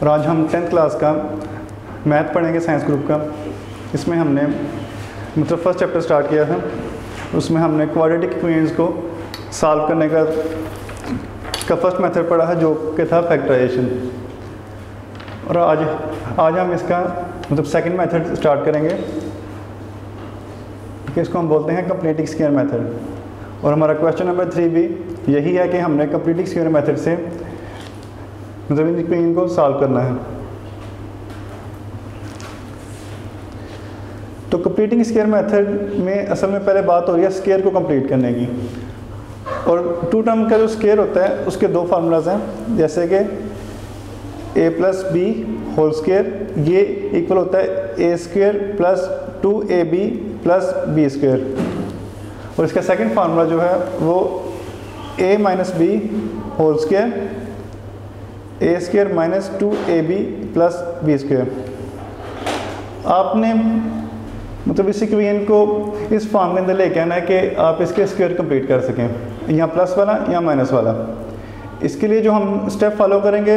और आज हम 10th क्लास का मैथ पढ़ेंगे, साइंस ग्रुप का। इसमें हमने मतलब फर्स्ट चैप्टर स्टार्ट किया था, उसमें हमने क्वाड्रेटिक इक्वेशंस को सॉल्व करने का फर्स्ट मेथड पढ़ा है, जो कि था फैक्टराइजेशन। और आज हम इसका मतलब सेकंड मेथड स्टार्ट करेंगे, कि इसको हम बोलते हैं कंप्लीटिंग स्क्वायर मेथड। और हमारा क्वेश्चन नंबर 3 भी यही है कि हमने कंप्लीटिंग स्क्वायर मेथड से मतलब इन इक्वेशन को सॉल्व करना है। तो कंप्लीटिंग स्क्वायर मेथड में असल में पहले बात हो रही है स्क्वायर को कंप्लीट करने की। और टू टर्म का जो स्क्वायर होता है उसके दो फार्मूलाज हैं, जैसे कि a plus B whole square, ये इक्वल होता है a square plus 2ab plus B square. और इसका सेकंड फार्मूला जो है वो a minus B whole square a square minus 2ab plus B square. आपने मतलब इस इक्वेशन को इस फॉर्म के अंदर लेके आना है कि आप इसके स्क्वायर कंप्लीट कर सकें, या प्लस वाला या माइनस वाला। इसके लिए जो हम स्टेप फॉलो करेंगे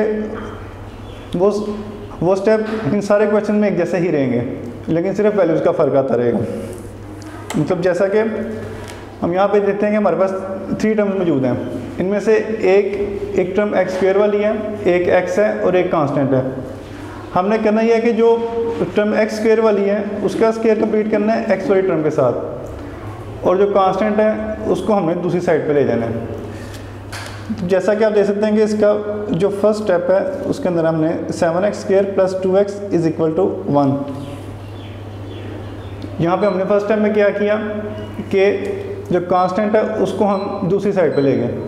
वो स्टेप इन सारे क्वेश्चन में एक जैसे ही रहेंगे, लेकिन सिर्फ वैल्यूज़ का फ़र्क आता रहेगा। मतलब जैसा कि हम यहाँ पे देखते हैं कि हमारे पास 3 टर्म्स मौजूद हैं। इनमें से एक टर्म एक्स स्क्वायर वाली है, एक एक्स है और एक कांस्टेंट है। हमने करना यह है कि जो टर्म एक्स स्क्वायर वाली है उसका स्क्वायर कंप्लीट करना है एक्स वाली टर्म के साथ, और जो कांस्टेंट है उसको हमने दूसरी साइड पे ले जाना है। तो जैसा कि आप देख सकते हैं कि इसका जो फर्स्ट स्टेप है उसके अंदर हमने 7x square plus 2x is equal to 1। यहाँ पे हमने फर्स्ट स्टेप में क्या किया कि जो कांस्टेंट है उसको हम दूसरी साइड पे ले गए।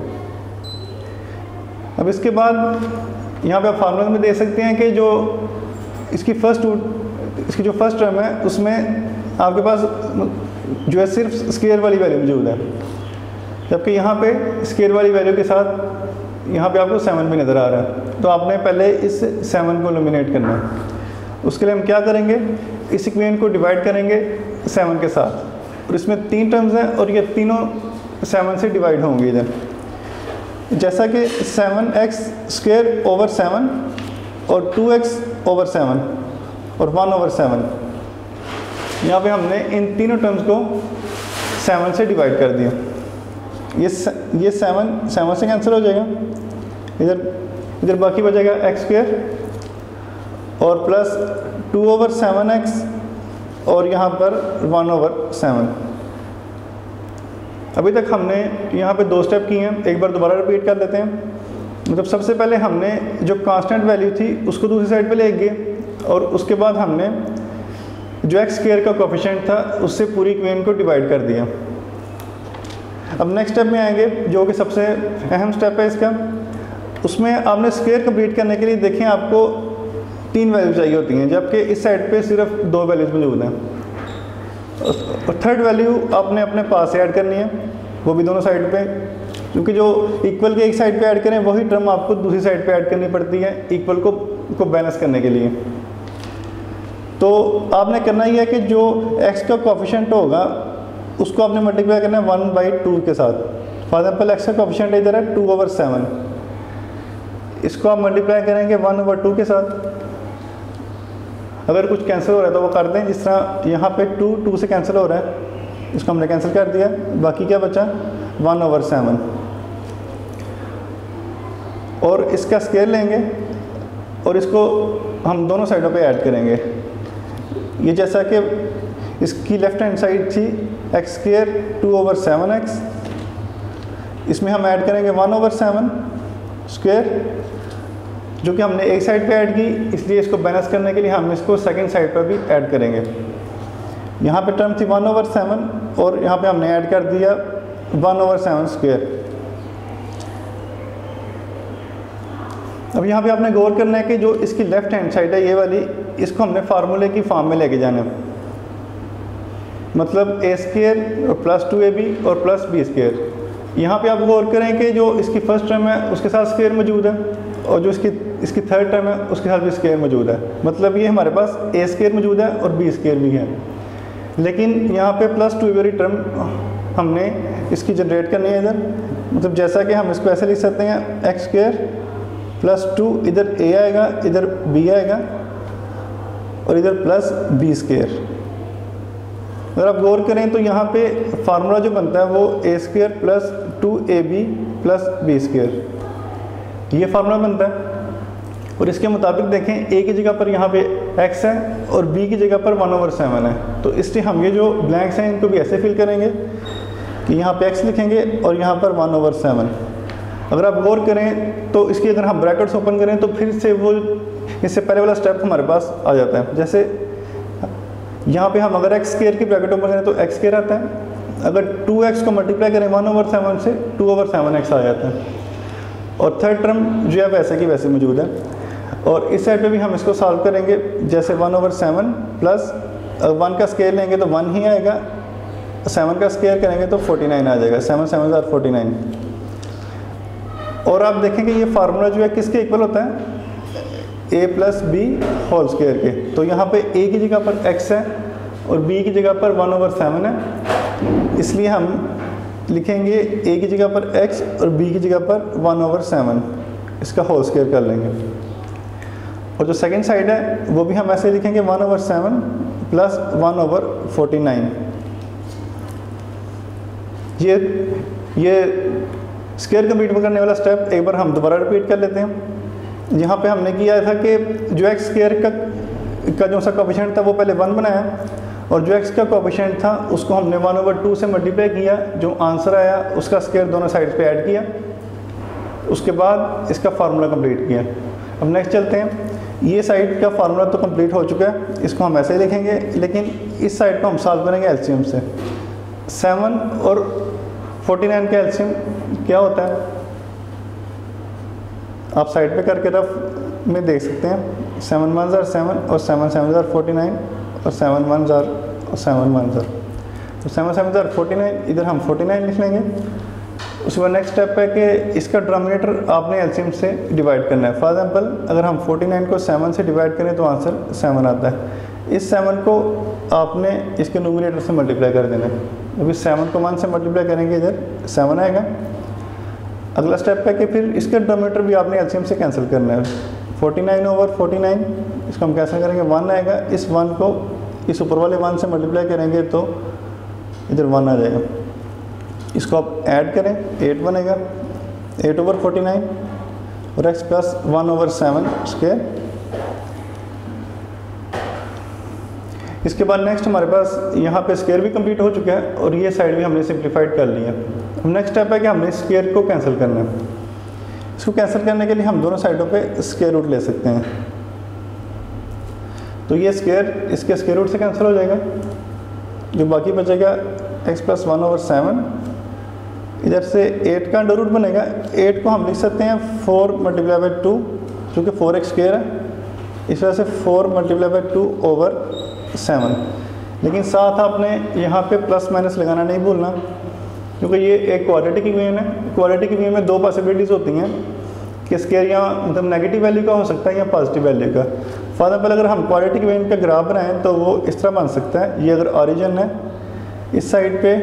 अब इसके बाद यहाँ पे आप फार्मूला में देख सकते हैं कि जो इसकी जो फर्स्ट टर्म है उसमें आपके पास जो है सिर्फ स्क्वायर वाली वैल्यू मौजूद है, जबकि यहाँ पे स्क्वायर वाली वैल्यू के साथ यहाँ पे आपको 7 भी नज़र आ रहा है। तो आपने पहले इस 7 को एलिमिनेट करना है। उसके लिए हम क्या करेंगे, इस इक्वेशन को डिवाइड करेंगे 7 के साथ, और इसमें 3 टर्म्स हैं और ये तीनों 7 से डिवाइड होंगे इधर। जैसा कि 7x स्क्वायर ओवर 7 और 2x ओवर 7 और 1 ओवर 7, यहाँ पे हमने इन तीनों टर्म्स को 7 से डिवाइड कर दिया। ये 7 से कैंसिल हो जाएगा, इधर बाकी बचेगा एक्स स्क्वायर और प्लस 2 ओवर 7x और यहाँ पर 1 ओवर 7। अभी तक हमने यहाँ पे 2 स्टेप किए हैं, एक बार दोबारा रिपीट कर लेते हैं। मतलब सबसे पहले हमने जो कांस्टेंट वैल्यू थी उसको दूसरी साइड पे ले गए, और उसके बाद हमने जो एक्स स्क्वायर का कोफिशिएंट था उससे पूरी इक्वेशन को डिवाइड कर दिया। अब नेक्स्ट स्टेप में आएंगे जो कि सबसे अहम स्टेप है इसका। उसमें आपने स्क्वायर कंप्लीट करने के लिए देखें आपको 3 वैल्यू चाहिए होती हैं, जबकि इस साइड पे सिर्फ 2 वैल्यूज मौजूद हैं। और थर्ड वैल्यू आपने अपने पास ऐड करनी है, वो भी दोनों साइड पे, क्योंकि जो इक्वल के एक साइड पे ऐड करें वही टर्म आपको दूसरी साइड पे ऐड करनी पड़ती है इक्वल को बैलेंस करने के लिए। तो आपने करना ही है कि जो x का कोफिशिएंट होगा उसको आपने मल्टीप्लाई करना है 1/2 के साथ। फॉर एग्जाम्पल x का कोफिशिएंट इधर है 2 ओवर 7, इसको आप मल्टीप्लाई करेंगे 1 ओवर 2 के साथ। अगर कुछ कैंसिल हो रहा है तो वो कर दें, जिस तरह यहाँ पे 2 से कैंसिल हो रहा है, इसको हमने कैंसिल कर दिया, बाकी क्या बचा 1 ओवर 7। और इसका स्क्वायर लेंगे और इसको हम दोनों साइडों पे ऐड करेंगे। ये जैसा कि इसकी लेफ्ट हैंड साइड थी एक्स स्क्वायर 2 ओवर 7x, इसमें हम ऐड करेंगे 1 ओवर 7 स्क्वायर, जो कि हमने एक साइड पे ऐड की, इसलिए इसको बैलेंस करने के लिए हम इसको सेकंड साइड पर भी ऐड करेंगे। यहाँ पे टर्म थी 1 ओवर 7 और यहाँ पे हमने ऐड कर दिया 1 ओवर 7 स्क्वायर। अब यहाँ पे आपने गौर करना है कि जो इसकी लेफ्ट हैंड साइड है ये वाली, इसको हमने फार्मूले की फॉर्म में लेके जाना है। मतलब a स्क्वायर प्लस 2ab और प्लस b स्क्वायर। यहाँ पे आप गौर करें कि जो इसकी फर्स्ट टर्म है उसके साथ स्क्वायर मौजूद है, और जो इसकी थर्ड टर्म है उसके साथ भी स्क्वायर मौजूद है। मतलब ये हमारे पास a स्क्वायर मौजूद है और b स्क्वायर भी है। लेकिन यहाँ पे प्लस 2 वाली टर्म हमने इसकी जनरेट करनी है इधर। मतलब जैसा कि हम इसको ऐसे लिख सकते हैं एक्स स्क्वायर प्लस 2 इधर a आएगा, इधर b आएगा और इधर प्लस b स्क्वायर। अगर आप गौर करें तो यहाँ पे फार्मूला जो बनता है वो a square plus 2ab plus b square, ये फार्मूला बनता है। और इसके मुताबिक देखें a की जगह पर यहाँ पे x है और b की जगह पर 1/7 है। तो इसलिए हम ये जो ब्लैंक्स हैं इनको भी ऐसे फिल करेंगे कि यहाँ पे x लिखेंगे और यहाँ पर 1/7। अगर आप गौर करें तो इसकी अगर हम ब्रैकेट्स ओपन करें तो फिर से वो इससे पहले वाला स्टेप हमारे पास आ जाता है। जैसे यहाँ पे हम अगर x स्क्वायर की ब्रैकेट ओपन करें तो x स्क्वायर आता है, अगर 2x को मल्टीप्लाई करें 1/7 से 2/7x आ जाता है। और थर्ड टर्म जो है वैसे की वैसे मौजूद है। और इस साइड पे भी हम इसको सॉल्व करेंगे, जैसे 1/7 प्लस 1 का स्क्वायर लेंगे तो 1 ही आएगा, 7 का स्क्वायर करेंगे तो 49 आ जाएगा, 7 7 are 49। और आप देखेंगे ये फार्मूला जो है किसके इक्वल होता है, a plus B whole square के। तो यहाँ पे a की जगह पर x है और b की जगह पर 1/7 है, इसलिए हम लिखेंगे a की जगह पर x और b की जगह पर 1/7, इसका होल स्क्वायर कर लेंगे। और जो सेकंड साइड है वो भी हम ऐसे लिखेंगे 1/7 प्लस 1/49। ये स्क्वायर कंप्लीट करने वाला स्टेप एक बार हम दोबारा रिपीट कर लेते हैं। यहाँ पे हमने किया था कि जो x स्क्वायर का जो सा कोएफिशिएंट था वो पहले 1 बनाया और जो x का कोएफिशिएंट था उसको हमने 1/2 से मल्टीप्लाई किया, जो आंसर आया उसका स्क्वायर दोनों साइड पे ऐड किया, उसके बाद इसका फार्मूला कंप्लीट किया। अब नेक्स्ट चलते हैं। ये साइड का फार्मूला तो कंप्लीट हो चुका है, इसको हम ऐसे ही लिखेंगे, लेकिन इस साइड को हम सॉल्व करेंगे एलसीएम से। 7 और 49 का एलसीएम क्या होता है आप साइड पे करके रफ में देख सकते हैं। 7 1s are 7 और 7 7s are 49 और 7 1s are 7 1s are, तो 7 7s are 49, इधर हम 49 लिख लेंगे। उसके बाद नेक्स्ट स्टेप है कि इसका डिनोमिनेटर आपने एलसीएम से डिवाइड करना है। फॉर एग्जांपल अगर हम 49 को 7 से डिवाइड करें तो आंसर 7 आता है। इस 7 को आपने इसके न्यूमरेटर से मल्टीप्लाई कर देना है। अभी 7 को 1 से मल्टीप्लाई करेंगे इधर 7 आएगा। अगला स्टेप है कि फिर इसका डिनोमिनेटर भी आपने एलसीएम से कैंसिल करना है। 49/49 इसको हम कैंसिल करेंगे, 1 आएगा। इस 1 को इस ऊपर वाले 1 से मल्टीप्लाई करेंगे तो इधर 1 आ जाएगा। इसको आप ऐड करें, 8 बनेगा, 8/49 और x प्लस 1/7 स्क्वायर। इसके बाद नेक्स्ट हमारे पास यहाँ पे स्क्वायर भी कंप्लीट हो चुका है और ये साइड भी हमने सिंप्लीफाइड कर लिया। अब नेक्स्ट स्टेप है कि हमने स्क्वायर को कैंसिल करना है। इसको कैंसिल करने के लिए हम दोनों साइडों पे स्क्वायर रूट ले सकते हैं। तो ये स्क्वायर इसके स्क्वायर रूट से कैंसिल हो जाएगा, जो बाकी बचेगा x प्लस 1/7। इधर से 8 का अंडर रूट बनेगा। 8 को हम लिख सकते हैं 4 × 2, क्योंकि 4x स्क्वायर है, इस वजह से 4 × 2/7। लेकिन साथ आपने यहाँ पे प्लस माइनस लगाना नहीं भूलना, क्योंकि ये एक क्वाड्रेटिक इक्वेशन है। क्वाड्रेटिक इक्वेशन में 2 पॉसिबिलिटीज़ होती हैं कि स्क्वायर या मतलब नेगेटिव वैल्यू का हो सकता है या पॉजिटिव वैल्यू का। फॉर एग्जाम्पल अगर हम क्वाड्रेटिक इक्वेशन का ग्राफ बनाएं तो वो इस तरह बन सकता है। ये अगर ऑरिजिन है, इस साइड पे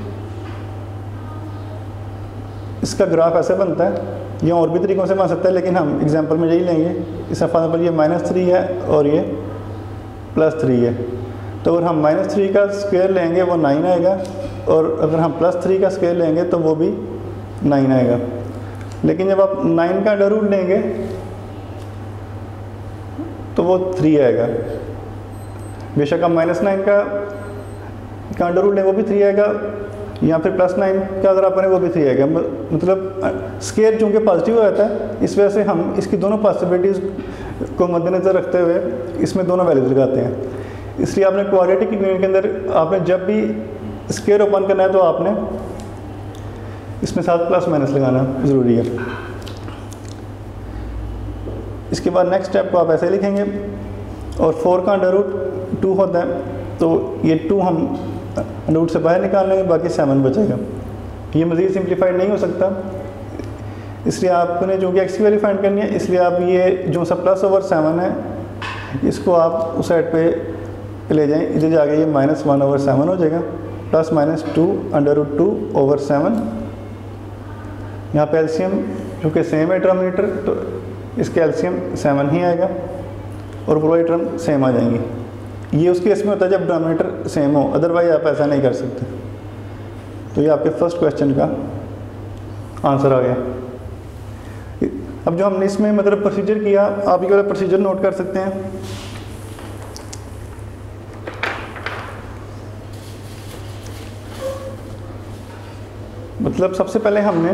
इसका ग्राफ ऐसे बनता है, या और भी तरीक़ों से बन सकता है, लेकिन हम एग्जांपल में यही लेंगे। इसका फॉर एग्जाम्पल ये -3 है और ये +3 है। तो अगर हम -3 का स्क्वायर लेंगे वो 9 आएगा, और अगर हम +3 का स्क्वायर लेंगे तो वो भी 9 आएगा। लेकिन जब आप 9 का अंडर रूट लेंगे तो वो 3 आएगा। बेशक हम -9 का अंडर रूट लें वो भी 3 आएगा, या फिर +9 का अगर आप करें वो भी 3 आएगा। मतलब स्क्वायर चूँकि पॉजिटिव हो जाता है, इस वजह से हम इसकी दोनों पॉसिबिलिटीज़ को मद्देनज़र रखते हुए इसमें दोनों वैल्यूज लगाते हैं। इसलिए आपने क्वाड्रेटिक इक्वेशन के अंदर आपने जब भी स्क्वायर ओपन करना है तो आपने इसमें साथ प्लस माइनस लगाना ज़रूरी है। इसके बाद नेक्स्ट स्टेप को आप ऐसे लिखेंगे, और 4 का अंडर रूट 2 होता है, तो ये 2 हम रूट से बाहर निकाल लेंगे, बाकी 7 बचेगा। ये मज़ीद सिंप्लीफाइड नहीं हो सकता, इसलिए आपने जो कि x की वैल्यू फाइंड करनी है, इसलिए आप ये जो सा +7 है इसको आप उस साइड पे ले जाएं। इधर जाके ये -1/7 हो जाएगा, +-2 √2/7। यहाँ पे एलसीएम जो कि सेम है डिनोमिनेटर, तो इसके एलसीएम 7 ही आएगा और ऊपर वाली टर्म सेम आ जाएंगी। ये उस केस में होता है जब डिनोमिनेटर सेम हो, अदरवाइज आप ऐसा नहीं कर सकते। तो ये आपके फर्स्ट क्वेश्चन का आंसर आ गया। अब जो हमने इसमें मतलब प्रोसीजर किया, आप ये वाला प्रोसीजर नोट कर सकते हैं। मतलब सबसे पहले हमने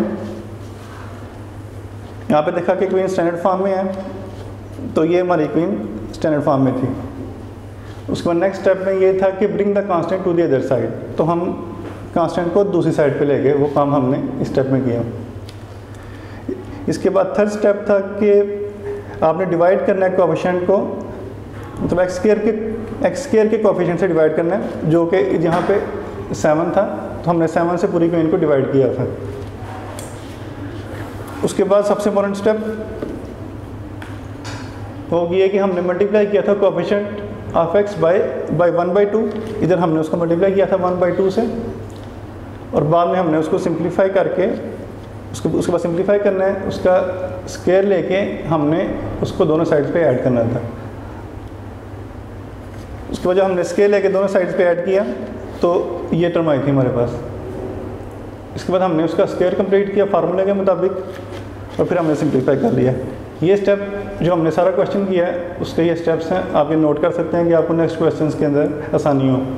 यहाँ पे देखा कि क्वीन स्टैंडर्ड फॉर्म में है, तो ये हमारी क्वीन स्टैंडर्ड फॉर्म में थी। उसके बाद नेक्स्ट स्टेप में ये था कि bring the constant to the other side, तो हम कांस्टेंट को दूसरी साइड पे ले गए, वो काम हमने इस स्टेप में किया। इसके बाद थर्ड स्टेप था कि आपने डिवाइड करना है कोएफिशिएंट को, मतलब एक्स स्क्वायर के कोएफिशिएंट से डिवाइड करना है, जो कि यहाँ पे 7 था, तो हमने 7 से पूरी क्वीन को डिवाइड किया था। उसके बाद सबसे इम्पोर्टेंट स्टेप हो गया कि हमने मल्टीप्लाई किया था कोएफिशिएंट ऑफ एक्स बाय 1/2। इधर हमने उसको मल्टीप्लाई किया था 1/2 से, और बाद में हमने उसको सिंप्लीफाई करके उसके बाद सिंप्लीफाई करना है, उसका स्क्वायर लेके हमने उसको दोनों साइड्स पे ऐड करना था। उसके बाद जब हमने स्क्वायर लेके दोनों साइड्स पे ऐड किया तो ये टर्म आई थी हमारे पास। इसके बाद हमने उसका स्क्वायर कंप्लीट किया फार्मूले के मुताबिक, और फिर हमने सिंप्लीफाई कर लिया। ये स्टेप जो हमने सारा क्वेश्चन किया है उसके ये स्टेप्स हैं, आप ये नोट कर सकते हैं कि आपको नेक्स्ट क्वेश्चन के अंदर आसानी हो।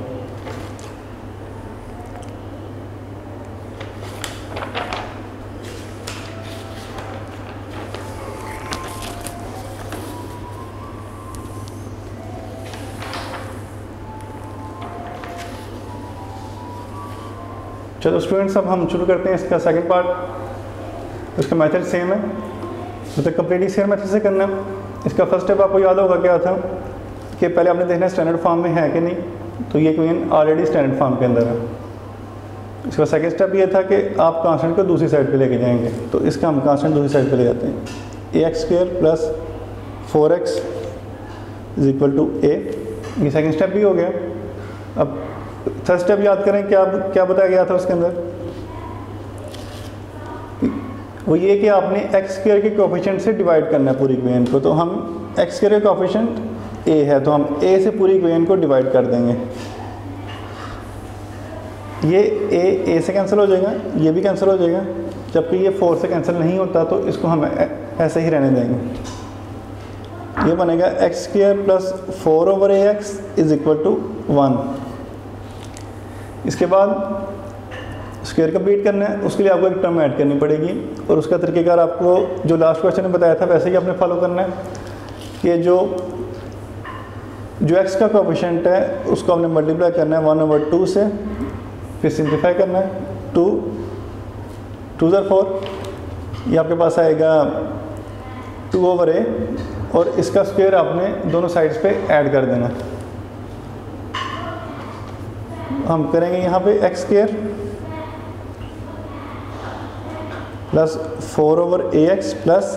चलो स्टूडेंट्स, अब हम शुरू करते हैं इसका सेकंड पार्ट। इसका मेथड सेम है, मतलब कंप्लीटली सेम मेथड से करना है। इसका फर्स्ट स्टेप आपको याद होगा क्या था कि पहले आपने देखना है स्टैंडर्ड फॉर्म में है कि नहीं, तो ये क्वीन ऑलरेडी स्टैंडर्ड फॉर्म के अंदर है। इसका सेकंड स्टेप ये था कि आप कांस्टेंट को दूसरी साइड पे लेके जाएंगे, तो इसका हम कांस्टेंट दूसरी साइड पे ले जाते हैं। ax² + 4x = a। ये सेकंड स्टेप भी हो गया। अब थर्ड स्टेप याद करें, क्या बताया गया था उसके अंदर, वो ये कि आपने x² के कोएफिशिएंट से डिवाइड करना है पूरी क्वीन को। तो हम x² का कोएफिशिएंट a है, तो हम a से पूरी क्वीन को डिवाइड कर देंगे। ये a से कैंसिल हो जाएगा, ये भी कैंसिल हो जाएगा, जबकि ये 4 से कैंसिल नहीं होता, तो इसको हम ऐसे ही रहने देंगे। ये बनेगा x² + 4/ax = 1। इसके बाद स्क्वायर कंप्लीट करना है, उसके लिए आपको एक टर्म ऐड करनी पड़ेगी, और उसका तरीकेकार आपको जो लास्ट क्वेश्चन में बताया था वैसे ही आपने फॉलो करना है कि जो x का कोएफिशिएंट है उसको हमने मल्टीप्लाई करना है 1/2 से, फिर सिंप्लीफाई करना है 2 × 4, ये आपके पास आएगा 2/a, और इसका स्क्वायर आपने दोनों साइड्स पे ऐड कर देना। हम करेंगे यहाँ पे x² + 4/ax +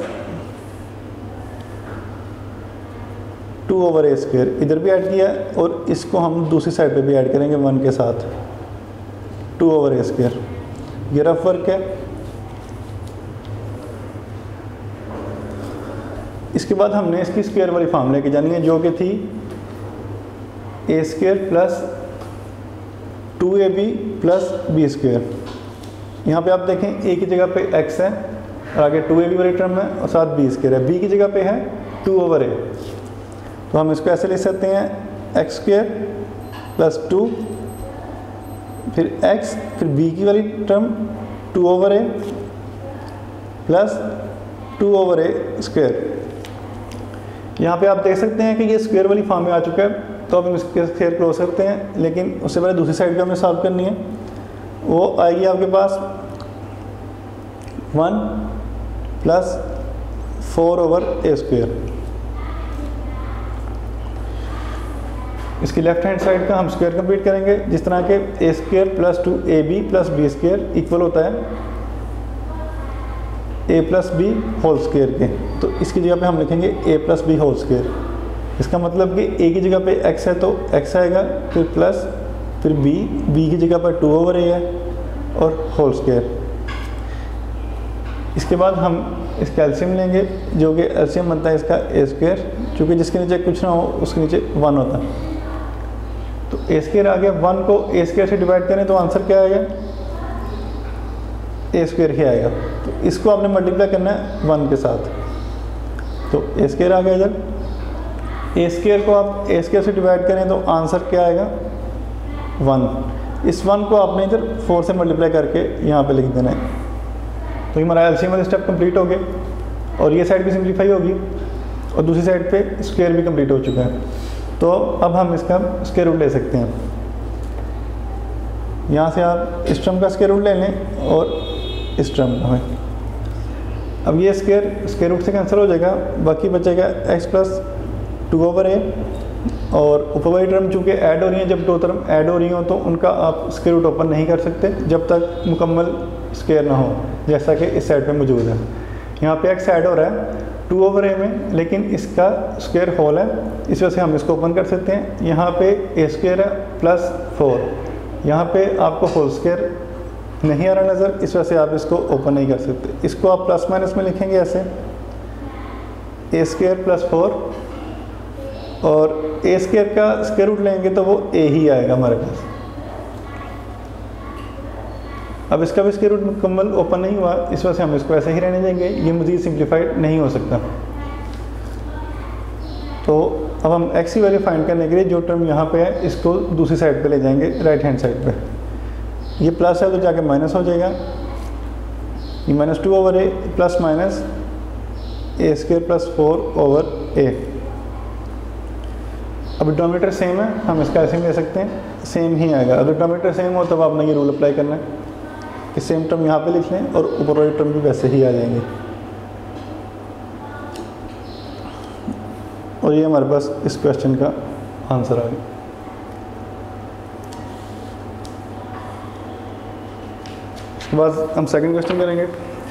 2/a², इधर भी ऐड किया, और इसको हम दूसरी साइड पे भी ऐड करेंगे 1 के साथ, 2/a²। ये रफ वर्क है। इसके बाद हमने इसकी स्क्वायर वाली फॉर्म लेके जानी है, जो कि थी a² + 2ab + b²। यहाँ पे आप देखें a की जगह पे x है, और आगे 2ab वाली टर्म है, और साथ b² है। b की जगह पे है 2/a, तो हम इसको ऐसे लिख सकते हैं x² + 2, फिर x, फिर b की वाली टर्म 2/a + 2/a²। यहाँ पे आप देख सकते हैं कि ये स्क्वायर वाली फॉर्म में आ चुका है, तो अब हम इसके स्क्वायर क्लोज करते हैं, लेकिन उससे पहले दूसरी साइड का हमें सॉल्व करनी है। वो आएगी आपके पास 1 + 4/a²। इसकी लेफ्ट हैंड साइड का हम स्क्वायर कंप्लीट करेंगे, जिस तरह के a² + 2ab + b² इक्वल होता है a + b होल स्क्वायर के, तो इसकी जगह पे हम लिखेंगे a + b होल स्क्वायर। इसका मतलब कि a की जगह पे x है तो x आएगा, फिर प्लस, फिर b की जगह पर 2/a है, और होल स्क्वायर। इसके बाद हम इसका एलसीएम लेंगे, जो कि एलसीएम बनता है इसका ए स्क्वायर, चूँकि जिसके नीचे कुछ ना हो उसके नीचे 1 होता है। तो ए स्क्वायर आ गया, 1 को ए स्क्वायर से डिवाइड करें तो आंसर क्या आएगा, ए स्क्वायर ही आएगा। तो इसको आपने मल्टीप्लाई करना है 1 के साथ, तो ए स्क्वायर आ गया इधर। ए स्क्वायर को आप ए स्क्वायर से डिवाइड करें तो आंसर क्या आएगा 1। इस 1 को आपने इधर 4 से मल्टीप्लाई करके यहाँ पे लिख देना है। तो हमारा एलसीएम वाला स्टेप कंप्लीट हो गया और ये साइड भी सिंप्लीफाई होगी और दूसरी साइड पे स्क्वायर भी कंप्लीट हो चुका है। तो अब हम इसका स्क्वायर रूट ले सकते हैं। यहाँ से आप इस टर्म का स्क्वायर रूट ले लें और इस टर्म का है। अब ये स्क्वायर रूट से कैंसिल हो जाएगा, बाकी बचेगा x प्लस 2/a और ऊपर वाली टर्म चूँकि ऐड हो रही हैं, जब दो टर्म ऐड हो रही हो तो उनका आप स्क्वायर रूट ओपन नहीं कर सकते जब तक मुकम्मल स्क्वायर ना हो, जैसा कि इस साइड पे मौजूद है। यहाँ पे x ऐड हो रहा है 2/a में, लेकिन इसका स्क्वायर होल है, इस वजह से हम इसको ओपन कर सकते हैं। यहाँ पे a स्क्वायर है प्लस 4, यहाँ पे आपको होल स्क्वायर नहीं आ रहा नज़र, इस वजह से आप इसको ओपन नहीं कर सकते। इसको आप प्लस माइनस में लिखेंगे ऐसे, a स्क्वायर प्लस 4 और ए स्क्वायर का स्क्वायर रूट लेंगे तो वो ए ही आएगा हमारे पास। अब इसका भी स्क्वायर रूट मुकम्मल ओपन नहीं हुआ, इस वजह से हम इसको ऐसे ही रहने देंगे, ये मज़ीद सिंप्लीफाइड नहीं हो सकता। तो अब हम एक्स की वैल्यू फाइंड करने के लिए जो टर्म यहाँ पे है इसको दूसरी साइड पे ले जाएंगे, राइट हैंड साइड पे। ये प्लस है तो जाके माइनस हो जाएगा, ये -2/a plus minus a square plus 4/a। अब डिनोमिनेटर सेम है, हम इसका ऐसे ले सकते हैं, सेम ही आएगा। अगर डिनोमिनेटर सेम हो तब आपने ये रूल अप्लाई करना है कि सेम टर्म यहाँ पे लिख लें और ऊपर वाली टर्म भी वैसे ही आ जाएंगे। और ये हमारे पास इस क्वेश्चन का आंसर आ गया। उसके बाद हम सेकंड क्वेश्चन करेंगे।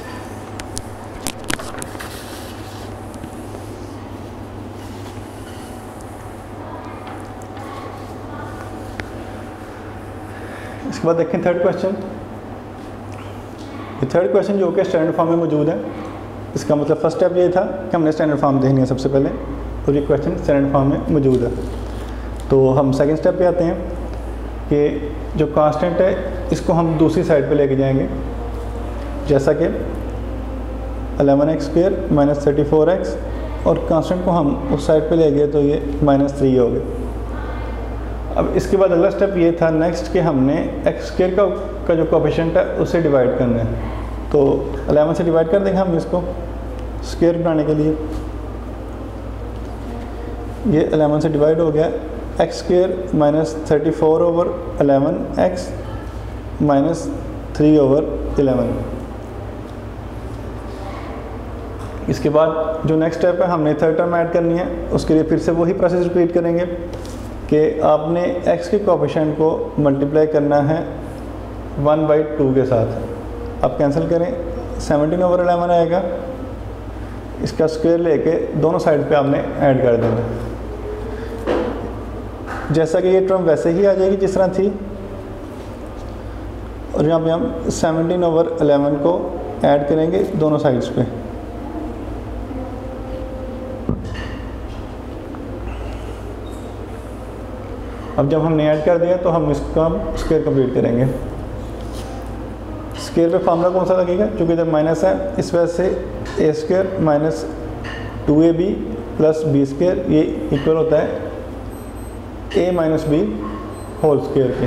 इसके बाद देखें थर्ड क्वेश्चन। ये थर्ड क्वेश्चन जो कि स्टैंडर्ड फॉर्म में मौजूद है, इसका मतलब फर्स्ट स्टेप ये था कि हमने स्टैंडर्ड फॉर्म देखनी है सबसे पहले, और ये क्वेश्चन स्टैंडर्ड फॉर्म में मौजूद है। तो हम सेकंड स्टेप पे आते हैं कि जो कांस्टेंट है इसको हम दूसरी साइड पे लेके जाएंगे, जैसा कि 11x स्क्वायर माइनस 34x, और कांस्टेंट को हम उस साइड पे ले गए तो ये -3 हो गए। अब इसके बाद अगला स्टेप ये था नेक्स्ट कि हमने एक्स स्क्वायर का जो कोएफिशिएंट है उसे डिवाइड करना है। तो 11 से डिवाइड कर देंगे हम इसको स्क्वायर बनाने के लिए। ये 11 से डिवाइड हो गया, x square minus 34/11x minus 3/11। इसके बाद जो नेक्स्ट स्टेप है हमने थर्ड टर्म ऐड करनी है, उसके लिए फिर से वही प्रोसेस रिपीट करेंगे कि आपने x के कोएफिशिएंट को मल्टीप्लाई करना है 1/2 के साथ। आप कैंसिल करें, 17/11 आएगा, इसका स्क्वायर लेके दोनों साइड पे आपने ऐड कर देना, जैसा कि ये टर्म वैसे ही आ जाएगी जिस तरह थी। और यहाँ पे हम 17/11 को ऐड करेंगे दोनों साइड्स पे। अब जब हमने ऐड कर दिया तो हम इसका स्क्वायर कंप्लीट करेंगे। स्क्वायर पे फार्मूला कौन सा लगेगा, क्योंकि इधर माइनस है इस वजह से a square minus 2ab plus b square, ये इक्वल होता है a minus b whole square के।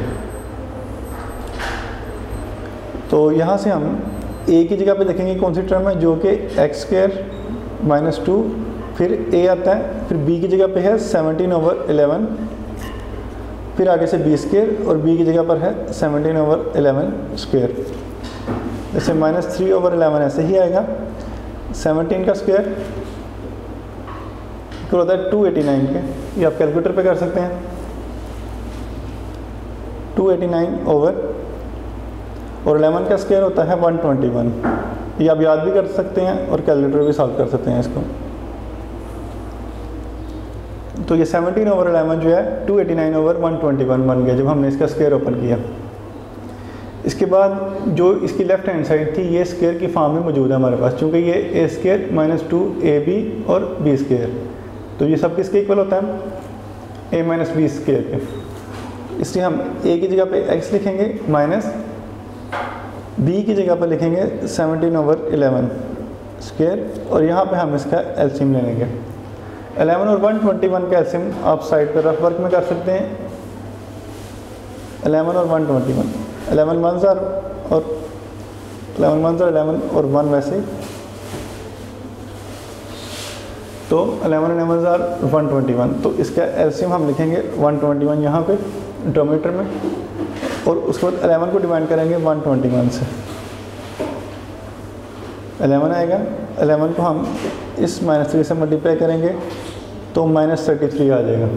तो यहाँ से हम a की जगह पे देखेंगे कौन सी टर्म है, जो कि x स्क्वायर माइनस 2, फिर a आता है, फिर b की जगह पे है 17/11, फिर आगे से b स्क्वायर और b की जगह पर है 17/11 स्क्वायर। जैसे -3/11 ऐसे ही आएगा। 17 का स्क्वायर इक्वल होता है 289 के, ये आप कैलकुलेटर पे कर सकते हैं। 289 ओवर और 11 का स्क्वायर होता है 121, ये आप याद भी कर सकते हैं और कैलकुलेटर भी सॉल्व कर सकते हैं इसको। तो ये 17/11 जो है 289/121 बन गया जब हमने इसका स्क्वायर ओपन किया। इसके बाद जो इसकी लेफ्ट हैंड साइड थी ये स्क्वायर की फॉर्म में मौजूद है हमारे पास, चूँकि ये ए स्क्वायर माइनस 2ab और बी स्क्वायर, तो ये सब किसके इक्वल होता है, a माइनस बी स्क्वायर के। इसलिए हम a की जगह पे x लिखेंगे माइनस b की जगह पर लिखेंगे 17/11 स्क्वायर, और यहाँ पे हम इसका एलसीएम ले लेंगे। 11 और 121 का एलसीएम आप साइड पर रफ वर्क में कर सकते हैं। 11 और 121, 11 1 और 11 1 11 और 1 वैसे, तो 11 11 121, तो इसका एलसीएम हम लिखेंगे 121 यहाँ पे डोमीटर में, और उसके बाद 11 को डिवाइड करेंगे 121 से, 11 आएगा। 11 को हम इस -3 से मल्टीप्लाई करेंगे तो -33 आ जाएगा,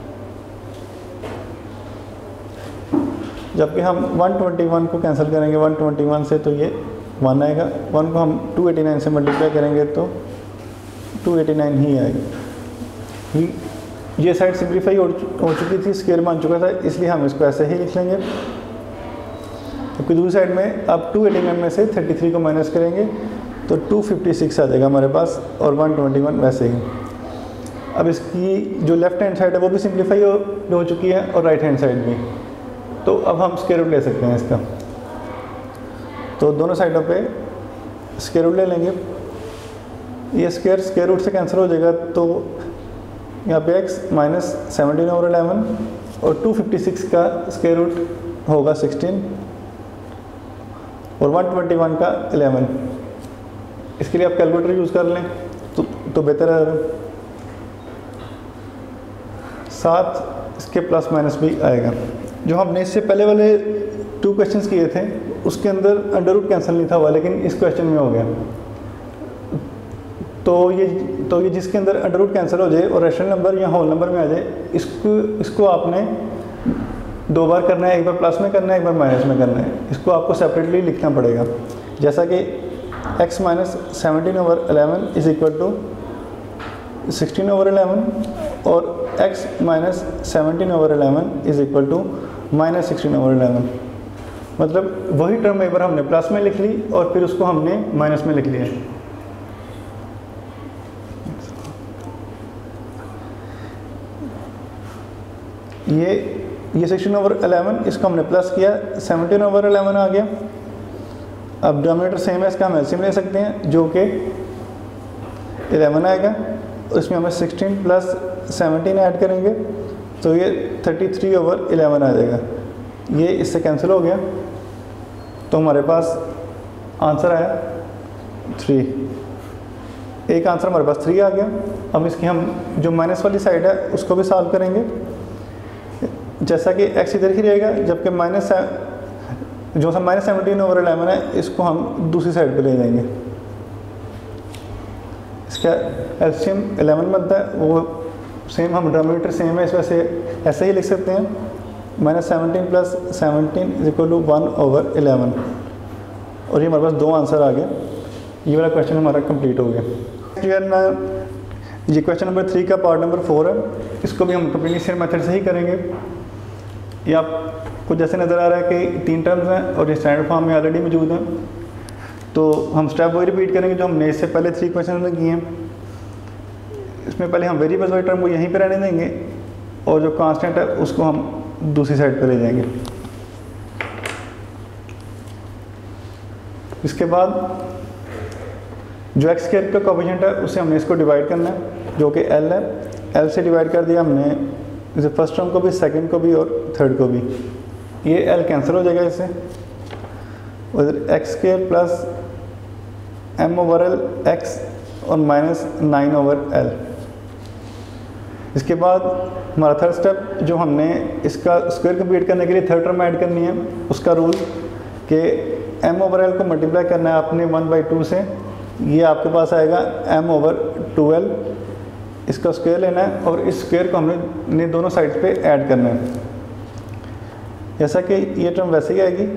जबकि हम 121 को कैंसिल करेंगे 121 से तो ये 1 आएगा। 1 को हम 289 से मल्टीप्लाई करेंगे तो 289 ही आएगा। ये साइड सिंप्लीफाई हो चुकी थी, स्क्वायर बन चुका था, इसलिए हम इसको ऐसे ही लिख लेंगे। जबकि दूसरी साइड में अब 289 में से 33 को माइनस करेंगे तो 256 आ जाएगा हमारे पास, और 121 वैसे ही। अब इसकी जो लेफ्ट हैंड साइड है वो भी सिंप्लीफाई हो चुकी है, और राइट हैंड साइड भी। तो अब हम स्क्वायर रूट ले सकते हैं इसका, तो दोनों साइडों पे स्क्वायर रूट ले लेंगे। ये स्क्वायर रूट से कैंसिल हो जाएगा, तो यहाँ पे x माइनस 17/11 और 256 का स्क्वायर रूट होगा 16 और 121 का 11। इसके लिए आप कैलकुलेटर यूज़ कर लें तो बेहतर है। साथ इसके प्लस माइनस भी आएगा। जो हमने इससे पहले वाले 2 क्वेश्चंस किए थे उसके अंदर अंडर रूट कैंसिल नहीं था हुआ, लेकिन इस क्वेश्चन में हो गया। तो ये जिसके अंदर अंडर रूट कैंसिल हो जाए और रेशनल नंबर या होल नंबर में आ जाए, इसको आपने 2 बार करना है, एक बार प्लस में करना है, एक बार माइनस में करना है। इसको आपको सेपरेटली लिखना पड़ेगा, जैसा कि x minus 17/11 is equal to 16/11 और x minus 17/11 is equal to minus 16/11। मतलब वही टर्म एक बार हमने प्लस में लिख ली और फिर उसको हमने माइनस में लिख लिया। ये 16/11 इसको हमने प्लस किया, 17/11 आ गया। अब डिनोमिनेटर सेम है, इसका हम एलसीएम ले सकते हैं जो कि 11 आएगा। इसमें हमें 16 प्लस 17 ऐड करेंगे तो ये 33/11 आ जाएगा। ये इससे कैंसिल हो गया तो हमारे पास आंसर आया 3। एक आंसर हमारे पास 3 आ गया। अब इसकी हम जो माइनस वाली साइड है उसको भी सॉल्व करेंगे, जैसा कि x इधर ही रहेगा, जबकि जो माइनस 17/11 है इसको हम दूसरी साइड पे ले जाएंगे। इसका एलसीएम 11 बनता है, वो सेम हम डिनोमिनेटर सेम है इस वजह से ऐसे ही लिख सकते हैं, -17 प्लस 17 इज इक्वल टू 1/11। और ये हमारे पास 2 आंसर आ गए। ये वाला क्वेश्चन हमारा कंप्लीट हो गया। ये क्वेश्चन नंबर 3 का पार्ट नंबर 4 है, इसको भी हम कंप्लीशन मेथड से ही करेंगे। ये आपको जैसे नज़र आ रहा है कि 3 टर्म्स हैं और ये स्टैंडर्ड फॉर्म में ऑलरेडी मौजूद हैं, तो हम स्टेप वही रिपीट करेंगे जो हमने इससे पहले 3 क्वेश्चन में किए हैं। इसमें पहले हम वेरिएबल्स वाली टर्म को यहीं पे रहने देंगे और जो कांस्टेंट है उसको हम दूसरी साइड पे ले जाएंगे। इसके बाद जो x स्क्वायर का कोएफिशिएंट है उससे हमने इसको डिवाइड करना है जो कि l है। l से डिवाइड कर दिया हमने जैसे फर्स्ट टर्म को भी, सेकंड को भी और थर्ड को भी। ये l कैंसिल हो जाएगा इससे, उधर x square plus m/l x और माइनस 9/l। इसके बाद हमारा थर्ड स्टेप जो हमने इसका स्क्वायर कंप्लीट करने के लिए थर्ड टर्म ऐड करनी है, उसका रूल कि m/l को मल्टीप्लाई करना है आपने 1/2 से, ये आपके पास आएगा m/2l। इसका स्क्वायर लेना है और इस स्क्वायर को हमने दोनों साइड पे ऐड करना है, जैसा कि ये टर्म वैसे ही आएगी।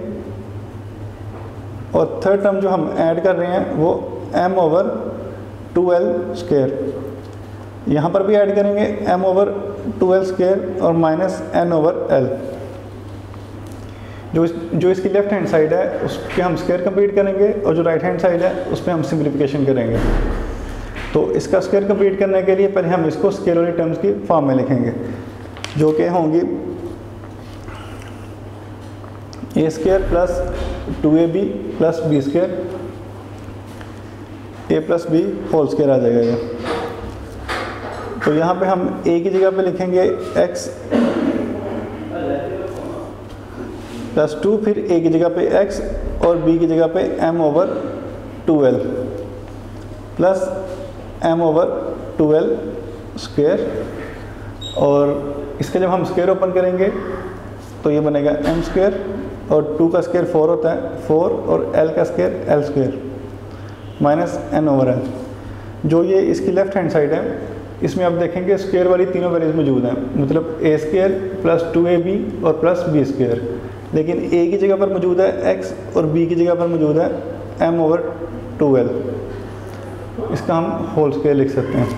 और थर्ड टर्म जो हम ऐड कर रहे हैं वो m/2l स्क्वायर, यहाँ पर भी ऐड करेंगे m/2l स्क्वायर और माइनस n/l। जो इसकी लेफ्ट हैंड साइड है उस पर हम स्क्वायर कंप्लीट करेंगे और जो राइट हैंड साइड है उस पर हम सिंप्लीफिकेशन करेंगे। तो इसका स्क्वायर कंप्लीट करने के लिए पहले हम इसको स्क्वायर वाली टर्म्स की फॉर्म में लिखेंगे, जो कि होंगी a square plus 2ab plus B square, a plus B whole square आ जाएगा ये। तो यहाँ पे हम ए की जगह पे लिखेंगे x प्लस 2, फिर ए की जगह पे x और बी की जगह पे m/2l प्लस m/2l स्क्वायर, और इसका जब हम स्क्वायर ओपन करेंगे तो ये बनेगा m स्क्वायर, और 2 का स्क्वायर 4 होता है 4, और l का square l square minus n/l। जो ये इसकी लेफ्ट हैंड साइड है इसमें आप देखेंगे स्क्वायर वाली तीनों वैल्यूज मौजूद हैं, मतलब a स्क्वायर प्लस 2ab और प्लस b स्क्वायर, लेकिन a की जगह पर मौजूद है x और b की जगह पर मौजूद है m/2l। इसका हम होल स्क्वायर लिख सकते हैं।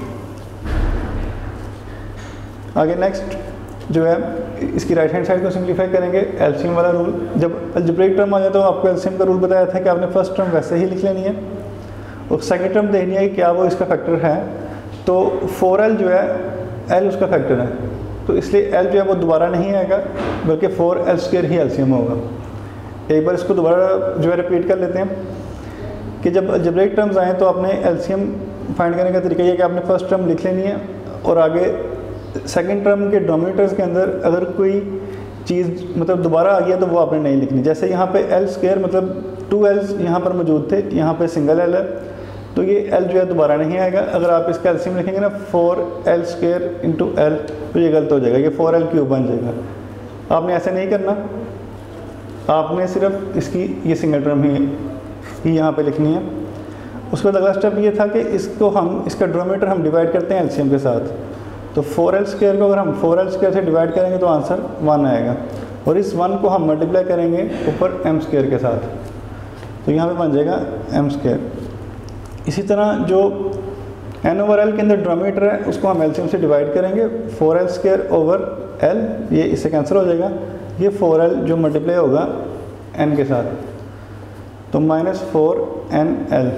आगे नेक्स्ट जो है इसकी राइट हैंड साइड को सिंप्लीफाई करेंगे, एलसीएम वाला रूल। जब अलजेब्रिक टर्म आ जाए तो आपको एलसीएम का रूल बताया था कि आपने फर्स्ट टर्म वैसे ही लिख लेनी है और सेकंड टर्म देखनी है कि क्या वो इसका फैक्टर है। तो 4l जो है l उसका फैक्टर है, तो इसलिए l जो है वो दोबारा नहीं आएगा बल्कि 4l स्क्वायर ही एलसीएम होगा। एक बार इसको दोबारा जो है रिपीट कर लेते हैं कि जब अलजेब्रिक टर्म्स आएँ तो आपने एलसीएम फाइंड करने का तरीका ये कि आपने फर्स्ट टर्म लिख लेनी है और आगे सेकंड टर्म के डोमिनेटर्स के अंदर अगर कोई चीज़ मतलब दोबारा आ गया तो वो आपने नहीं लिखनी। जैसे यहाँ पे l स्क्वायर मतलब 2l यहाँ पर मौजूद थे, यहाँ पे सिंगल l है, तो ये l जो है दोबारा नहीं आएगा। अगर आप इसका एलसीएम लिखेंगे ना 4l स्क्वायर इंटू l तो ये गलत हो जाएगा, ये 4l क्यूब बन जाएगा। आपने ऐसे नहीं करना, आपने सिर्फ इसकी ये सिंगल टर्म ही यहाँ पे लिखनी है। उसके बाद अगला स्टेप ये था कि इसका डिनोमिनेटर हम डिवाइड करते हैं एलसीएम के साथ। तो 4l स्क्वायर को अगर हम 4l स्क्वायर से डिवाइड करेंगे तो आंसर 1 आएगा, और इस 1 को हम मल्टीप्लाई करेंगे ऊपर m स्क्वायर के साथ, तो यहाँ पे बन जाएगा m स्क्वायर। इसी तरह जो n/l के अंदर डिनोमिनेटर है उसको हम एलसीएम से डिवाइड करेंगे, 4l स्क्वायर ओवर l, ये इससे कैंसिल हो जाएगा, ये 4l जो मल्टीप्लाई होगा n के साथ, तो -4nl।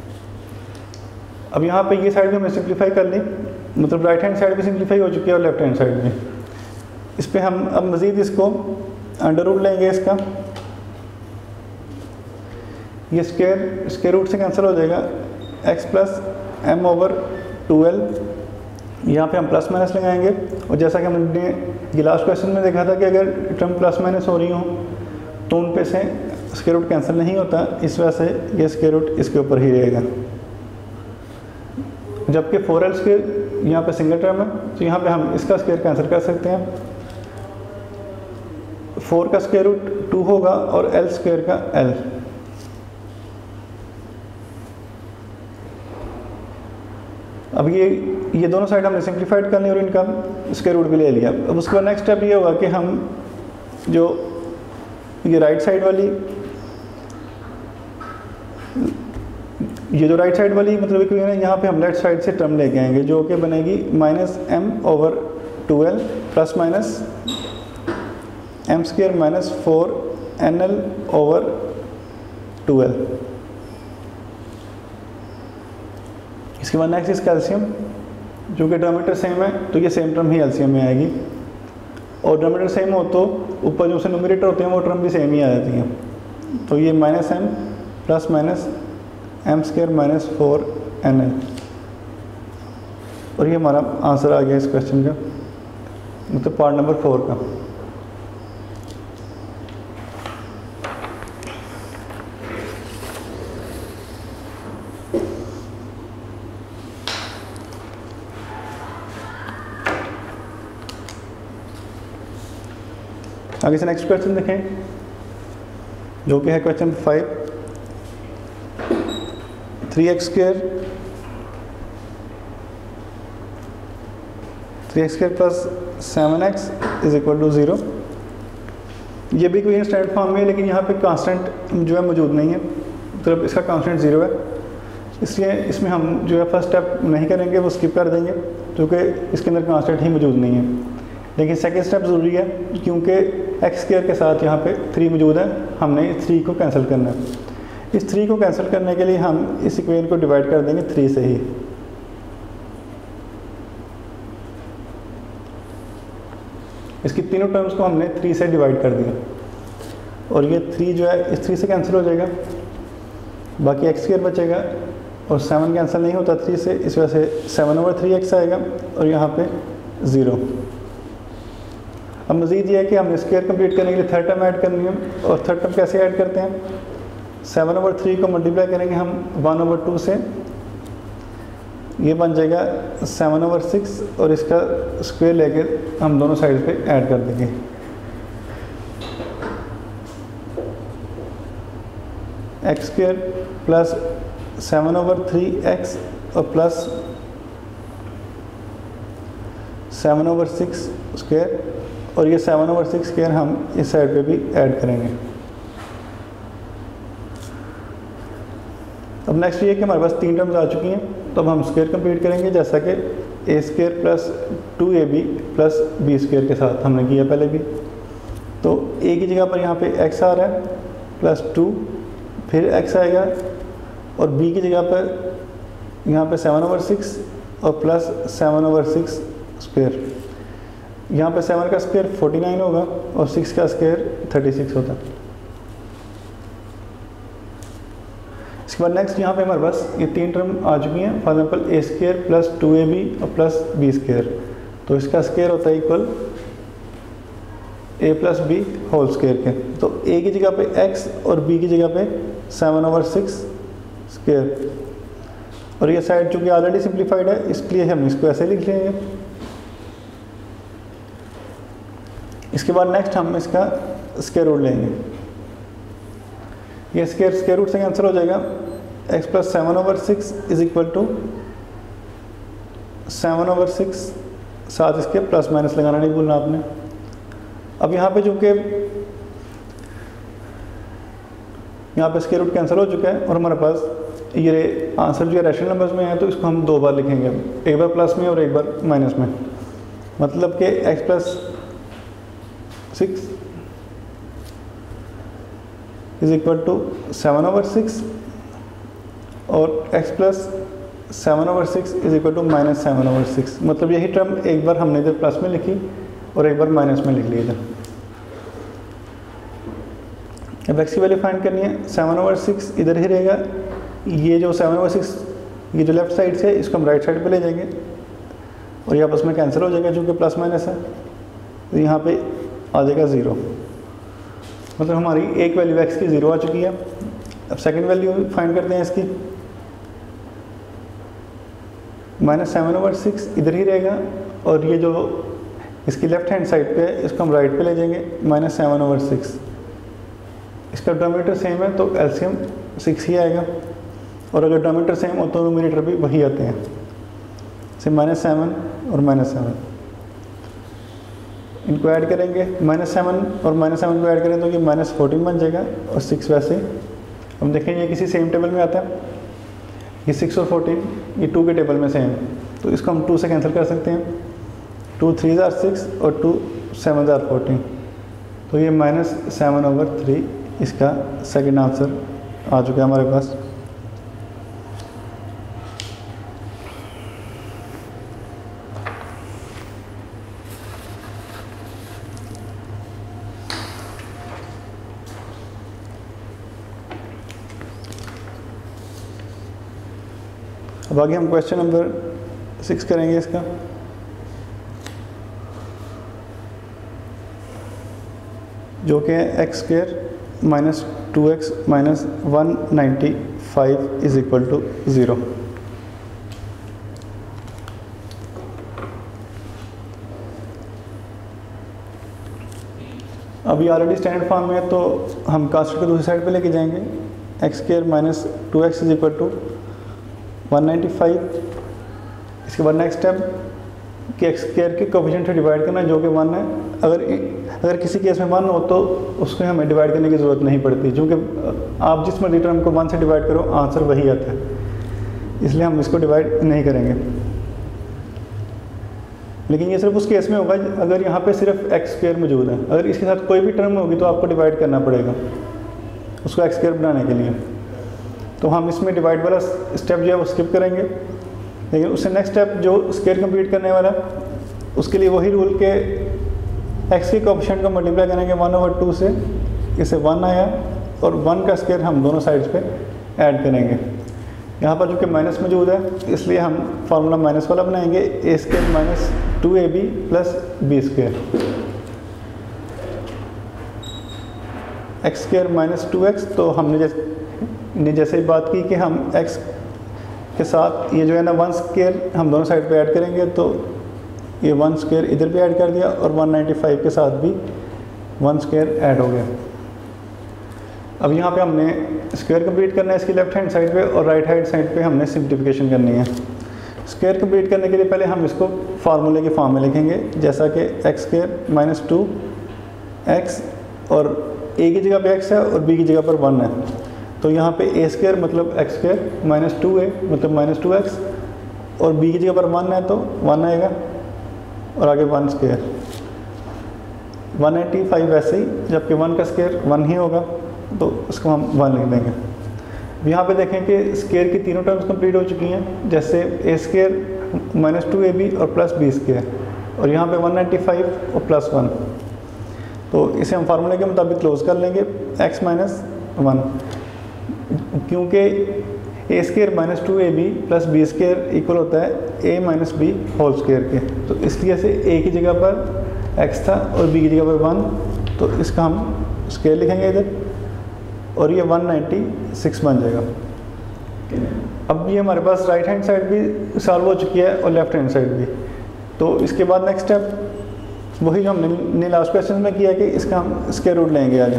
अब यहाँ पे ये साइड भी हमने सिंप्लीफाई कर ली, मतलब राइट हैंड साइड भी सिंप्लीफाई हो चुकी है और लेफ्ट हैंड साइड भी। इस पर हम अब मज़ीद इसको अंडर रूट लेंगे इसका, ये स्क्वायर रूट से कैंसिल हो जाएगा, x प्लस m/2l। यहाँ पे हम प्लस माइनस लगाएंगे, और जैसा कि हमने लास्ट क्वेश्चन में देखा था कि अगर टर्म प्लस माइनस हो रही हो तो उन पे से स्क्वायर रूट कैंसिल नहीं होता, इस वजह से ये स्क्वायर रूट इसके ऊपर ही रहेगा। जबकि 4l स्क्वायर यहाँ पे सिंगल टर्म है, तो यहाँ पे हम इसका स्क्वायर कैंसिल कर सकते हैं। 4 का स्क्वायर रूट 2 होगा और l स्क्वायर का l। अब ये दोनों साइड हमने सिंप्लीफाइड करनी और इनका स्क्वायर रूट भी ले लिया। अब उसके बाद नेक्स्ट स्टेप ये होगा कि हम जो ये राइट साइड वाली मतलब इक्वेशन है, यहाँ पे हम लेफ्ट साइड से टर्म लेके आएंगे जो कि बनेगी -m/2l plus minus m square minus 4nl/2l। इसके बाद नेक्स्ट इसका एलसीएम, जो कि डिनोमिनेटर सेम है तो ये सेम टर्म ही एलसीएम में आएगी, और डिनोमिनेटर सेम हो तो ऊपर जो से न्यूमरेटर होते हैं वो टर्म भी सेम ही आ जाती हैं। तो ये -m plus minus m square minus 4nl, और ये हमारा आंसर आ गया इस क्वेश्चन का, मतलब पार्ट नंबर 4 का। आगे से नेक्स्ट क्वेश्चन देखें, जो कि है question 5। 3x square plus 7x is equal to 0। ये भी कोई स्टैंडर्ड फॉर्म में है, लेकिन यहाँ पे कांस्टेंट जो है मौजूद नहीं है, मतलब इसका कांस्टेंट 0 है, इसलिए इसमें हम जो है फर्स्ट स्टेप नहीं करेंगे, वो स्किप कर देंगे क्योंकि इसके अंदर कांस्टेंट ही मौजूद नहीं है। लेकिन सेकेंड स्टेप ज़रूरी है, क्योंकि एक्स स्क्वायर के साथ यहाँ पे 3 मौजूद है, हमने इस 3 को कैंसिल करना है। इस 3 को कैंसिल करने के लिए हम इस इक्वेशन को डिवाइड कर देंगे 3 से ही। इसकी तीनों टर्म्स को हमने 3 से डिवाइड कर दिया और ये 3 जो है इस 3 से कैंसिल हो जाएगा, बाकी एक्स स्क्वायर बचेगा और 7 कैंसिल नहीं होता 3 से, इस वजह से 7/3x आएगा और यहाँ पे 0। अब मज़ीद ये है कि हमने स्क्वायर कंप्लीट करने के लिए थर्ड टर्म ऐड करनी है, और थर्ड टर्म कैसे ऐड करते हैं, 7/3 को मल्टीप्लाई करेंगे हम 1/2 से, ये बन जाएगा 7/6 और इसका स्क्वायर लेकर हम दोनों साइड पे ऐड कर देंगे। एक्स स्क्वायर प्लस 7/3x और प्लस 7/6 स्क्वायर, और ये 7/6 स्क्वायर हम इस साइड पे भी ऐड करेंगे। अब नेक्स्ट ये कि हमारे पास 3 टर्म्स आ चुकी हैं, तो अब हम स्क्वायर कंप्लीट करेंगे, जैसा कि a square plus 2ab plus b square के साथ हमने किया पहले भी। तो a की जगह पर यहाँ पे x आ रहा है प्लस 2, फिर x आएगा, और b की जगह पर यहाँ पे 7/6 और प्लस 7/6 स्क्वायर। यहाँ पे 7 का स्क्वायर 49 होगा और 6 का स्क्वायर 36 होता है। इसके बाद नेक्स्ट यहाँ पे हमारे पास ये 3 टर्म आ चुकी हैं। For example a square plus 2ab और प्लस b स्क्वायर, तो इसका स्क्वायर होता है equal a plus b whole square के। तो a की जगह पे x और b की जगह पे 7/6 स्क्वायर, और ये साइड चूँकि ऑलरेडी सिंप्लीफाइड है इसलिए हम इसको ऐसे लिख लेंगे। इसके बाद नेक्स्ट हम इसका स्क्वायर रूट लेंगे, ये स्क्वायर रूट से कैंसिल हो जाएगा। x plus 7/6 is equal to 7/6, साथ इसके प्लस माइनस लगाना नहीं भूलना आपने। अब यहाँ पे चूँकि यहाँ पे स्क्वायर रूट कैंसिल हो चुका है और हमारे पास ये आंसर जो है रैशनल नंबर्स में है, तो इसको हम 2 बार लिखेंगे, एक बार प्लस में और एक बार माइनस में। मतलब कि x plus 6 is equal to 7/6 और x plus 7/6 is equal to minus 7/6। मतलब यही टर्म एक बार हमने इधर प्लस में लिखी और एक बार माइनस में लिख ली इधर। अब x की वैल्यू फाइंड करनी है, 7/6 इधर ही रहेगा, ये जो 7/6 ये जो लेफ्ट साइड से है इसको हम राइट साइड पे ले जाएंगे और ये आपस में कैंसिल हो जाएगा चूँकि प्लस माइनस है, तो यहाँ पे आ जाएगा 0। मतलब हमारी एक वैल्यू x की 0 आ चुकी है। अब सेकंड वैल्यू फाइंड करते हैं इसकी, -7/6 इधर ही रहेगा और ये जो इसकी लेफ्ट हैंड साइड पे है इसको हम राइट पे ले जाएंगे, -7/6। इसका डिनोमिनेटर सेम है तो एलसीएम 6 ही आएगा, और अगर डिनोमिनेटर सेम हो तो न्यूमरेटर भी वही आते हैं, से -7 और -7 इनको ऐड करेंगे। -7 और -7 को ऐड करें तो ये -14 बन जाएगा और 6 वैसे हम देखें ये किसी सेम टेबल में आता है, ये 6 और 14 ये 2 के टेबल में सेम, तो इसको हम 2 से कैंसिल कर सकते हैं। 2 3 are 6 और 2 7 are 14, तो ये -7/3 इसका सेकंड आंसर आ चुका है हमारे पास। अब आगे हम क्वेश्चन नंबर 6 करेंगे इसका। जो कि है x square minus 2x minus 195 is equal to 0। अभी ऑलरेडी स्टैंडर्ड फॉर्म में है तो हम कांस्टेंट को दूसरी साइड पे लेके जाएंगे। X square minus 2x is equal to 195। इसके बाद नेक्स्ट स्टेप कि एक्स स्क्वायर के कोएफिशिएंट से डिवाइड करना जो कि 1 है। अगर किसी केस में 1 हो तो उसको हमें डिवाइड करने की ज़रूरत नहीं पड़ती, क्योंकि आप जिस मर्जी टर्म को 1 से डिवाइड करो आंसर वही आता है, इसलिए हम इसको डिवाइड नहीं करेंगे। लेकिन ये सिर्फ उस केस में होगा अगर यहाँ पे सिर्फ एक्स स्क्वायर मौजूद है। अगर इसके साथ कोई भी टर्म होगी तो आपको डिवाइड करना पड़ेगा उसको एक्स स्क्वायर बनाने के लिए। तो हम इसमें डिवाइड वाला स्टेप जो है वो स्किप करेंगे, लेकिन उससे नेक्स्ट स्टेप जो स्क्वायर कंप्लीट करने वाला उसके लिए वही रूल के एक्स के कोएफिशिएंट को मल्टीप्लाई करेंगे 1/2 से, इसे 1 आया और 1 का स्क्वायर हम दोनों साइड्स पे ऐड करेंगे। यहाँ पर जो कि माइनस मौजूद है इसलिए हम फार्मूला माइनस वाला बनाएंगे, a square minus 2ab plus B square, x square minus 2x। तो हमने जैसे ही बात की कि हम x के साथ ये जो है ना 1 स्क्वायर हम दोनों साइड पे ऐड करेंगे, तो ये 1 स्क्वायर इधर भी ऐड कर दिया और 195 के साथ भी 1 स्क्वायर ऐड हो गया। अब यहाँ पे हमने स्क्वायर कंप्लीट करना है इसकी लेफ्ट हैंड साइड पे और राइट हैंड साइड पे हमने सिंप्लीफिकेशन करनी है। स्क्वायर कंप्लीट करने के लिए पहले हम इसको फार्मूले के फॉर्म में लिखेंगे, जैसा कि एक्स स्क्वायर माइनस 2x और a की जगह पे x है और b की जगह पर 1 है, तो यहाँ पे a स्क्वायर मतलब x स्क्वायर माइनस 2a मतलब माइनस 2x और b की जगह पर 1 है तो 1 आएगा और आगे 1 स्क्वायर 185 वैसे ही, जबकि 1 का स्क्वायर 1 ही होगा तो उसको हम 1 लिख देंगे। यहाँ पे देखें कि स्क्वायर की तीनों टर्म्स कंप्लीट हो चुकी हैं, जैसे a स्क्वायर माइनस 2ab और प्लस b स्क्वायर और यहाँ पे 195 और प्लस 1, तो इसे हम फार्मूले के मुताबिक क्लोज कर लेंगे x माइनस 1, क्योंकि a square minus 2ab plus b square equal होता है a minus b whole square के, तो इसलिए से a की जगह पर x था और b की जगह पर 1, तो इसका हम स्क्वायर लिखेंगे इधर और ये 196 बन जाएगा। अब ये हमारे पास राइट हैंड साइड भी सॉल्व हो चुकी है और लेफ्ट हैंड साइड भी। तो इसके बाद नेक्स्ट स्टेप वही जो हमने लास्ट क्वेश्चन में किया कि इसका हम स्क्वायर रूट लेंगे आगे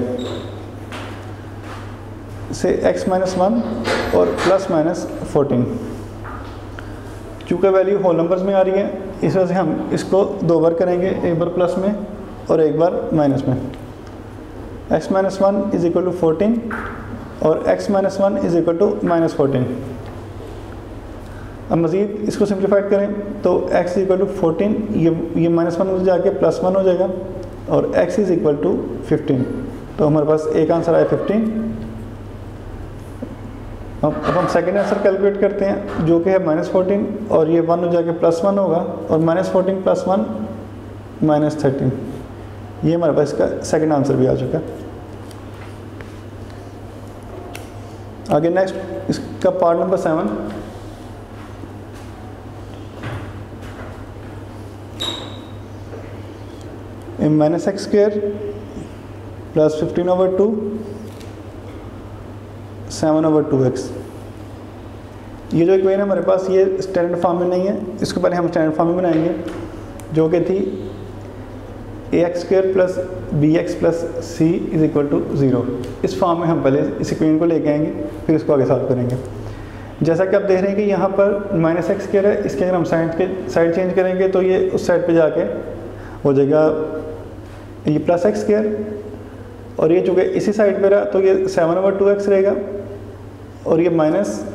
से x माइनस 1 और प्लस माइनस 14। चूँकि वैल्यू होल नंबर्स में आ रही है इस वजह से हम इसको 2 बार करेंगे, एक बार प्लस में और एक बार माइनस में। x minus 1 is equal to 14 और x minus 1 is equal to minus 14। अब मज़ीद इसको सिंप्लीफाइड करें तो x इक्वल टू 14, ये माइनस 1 में जाके प्लस 1 हो जाएगा और x इज इक्वल टू 15, तो हमारे पास एक आंसर आया 15। अब हम सेकेंड आंसर कैलकुलेट करते हैं जो कि है माइनस 14 और ये 1 हो जाके प्लस 1 होगा और माइनस 14 प्लस 1 माइनस 13, ये हमारे पास इसका सेकेंड आंसर भी आ चुका है। आगे नेक्स्ट इसका part number 7, minus x square plus 15/2 7/2x। ये जो इक्वेशन है हमारे पास ये स्टैंडर्ड फॉर्म में नहीं है, इसको पहले हम स्टैंडर्ड फॉर्म में बनाएंगे जो कि थी ax square plus bx plus c is equal to 0। इस फॉर्म में हम पहले इस इक्वेशन को लेके आएंगे फिर इसको आगे सॉल्व करेंगे। जैसा कि आप देख रहे हैं कि यहाँ पर माइनस एक्स स्क्वायर है, इसके अगर हम साइड चेंज करेंगे तो ये उस साइड पे जाके हो जाएगा ये प्लस एक्स स्क्वायर और ये चूँकि इसी साइड पे रहा तो ये 7/2x रहेगा और ये माइनस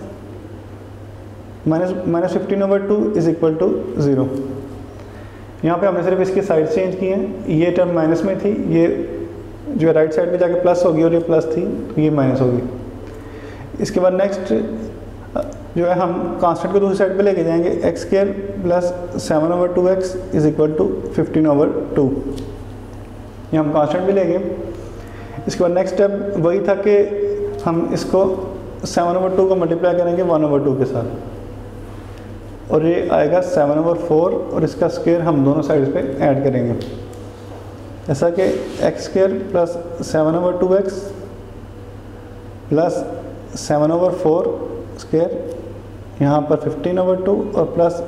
15/2 इज इक्वल टू 0। यहाँ पे हमने सिर्फ इसकी साइड चेंज की हैं, ये टर्म माइनस में थी, ये जो है राइट साइड पे जाके प्लस होगी और ये प्लस थी तो ये माइनस होगी। इसके बाद नेक्स्ट जो है हम कांस्टेंट को दूसरी साइड पे लेके जाएंगे, x square plus 7/2x is equal to 15/2, ये हम कांस्टेंट भी लेंगे। इसके बाद नेक्स्ट स्टेप वही था कि हम इसको 7/2 को मल्टीप्लाई करेंगे 1/2 के साथ और ये आएगा 7/4 और इसका स्क्वायर हम दोनों साइड्स पे ऐड करेंगे, जैसा कि x square plus 7/2x plus 7/4 square, यहाँ पर 15/2 और प्लस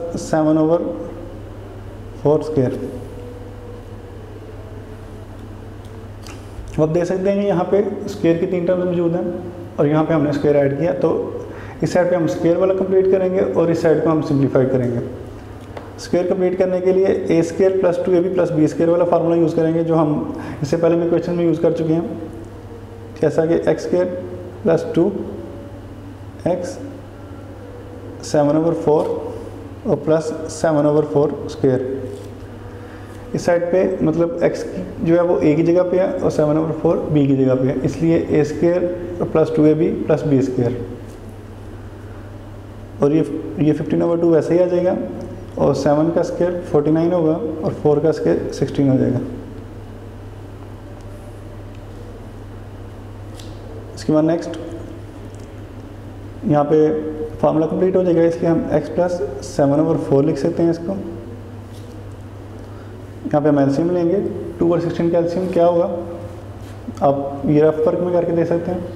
7/4 स्क्वायर। अब देख सकते हैं यहाँ पे स्क्वायर की 3 टर्म्स मौजूद हैं और यहाँ पे हमने स्क्वायर ऐड किया, तो इस साइड पे हम स्क्वायर वाला कंप्लीट करेंगे और इस साइड को हम सिंप्लीफाइड करेंगे। स्क्वायर कंप्लीट करने के लिए a square plus 2ab plus B square वाला फार्मूला यूज़ करेंगे जो हम इससे पहले भी क्वेश्चन में यूज़ कर चुके हैं, जैसा कि एक्स स्क्वायर प्लस 2x 7/4 और प्लस 7/4 स्क्वायर इस साइड पे मतलब x जो है वो a की जगह पे है और 7/4 b की जगह पे है, इसलिए a square plus 2ab plus b square, और ये 15/2 वैसे ही आ जाएगा और 7 का स्क्वायर 49 होगा और 4 का स्क्वायर 16 हो जाएगा। इसके बाद नेक्स्ट यहाँ पे फार्मूला कंप्लीट हो जाएगा, इसलिए हम x प्लस 7/4 लिख सकते हैं इसको। यहाँ पे हम एलसीएम लेंगे, 2 और 16 का एलसीएम क्या होगा आप ये रफ वर्क में करके दे सकते हैं।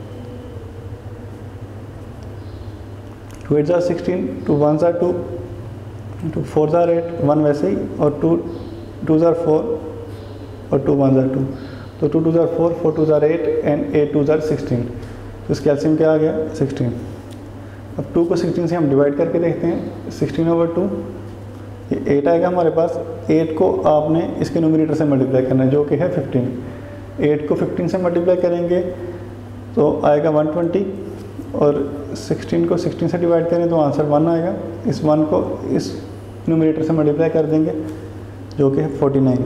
2 8 16, 2 1 2, 2 4 8, 1 वैसे ही, और 2 2 4 और 2 1 2, तो 2 2 4, 4 2 8 एंड 8 2 16, तो इसका एलसीएम क्या आ गया 16। अब 2 को 16 से हम डिवाइड करके देखते हैं, 16/2 ये 8 आएगा हमारे पास। 8 को आपने इसके न्यूमरेटर से मल्टीप्लाई करना है जो कि है 15। 8 को 15 से मल्टीप्लाई करेंगे तो आएगा 120, और 16 को 16 से डिवाइड करें तो आंसर 1 आएगा। इस 1 को इस न्यूमरेटर से मल्टीप्लाई कर देंगे जो कि है 49।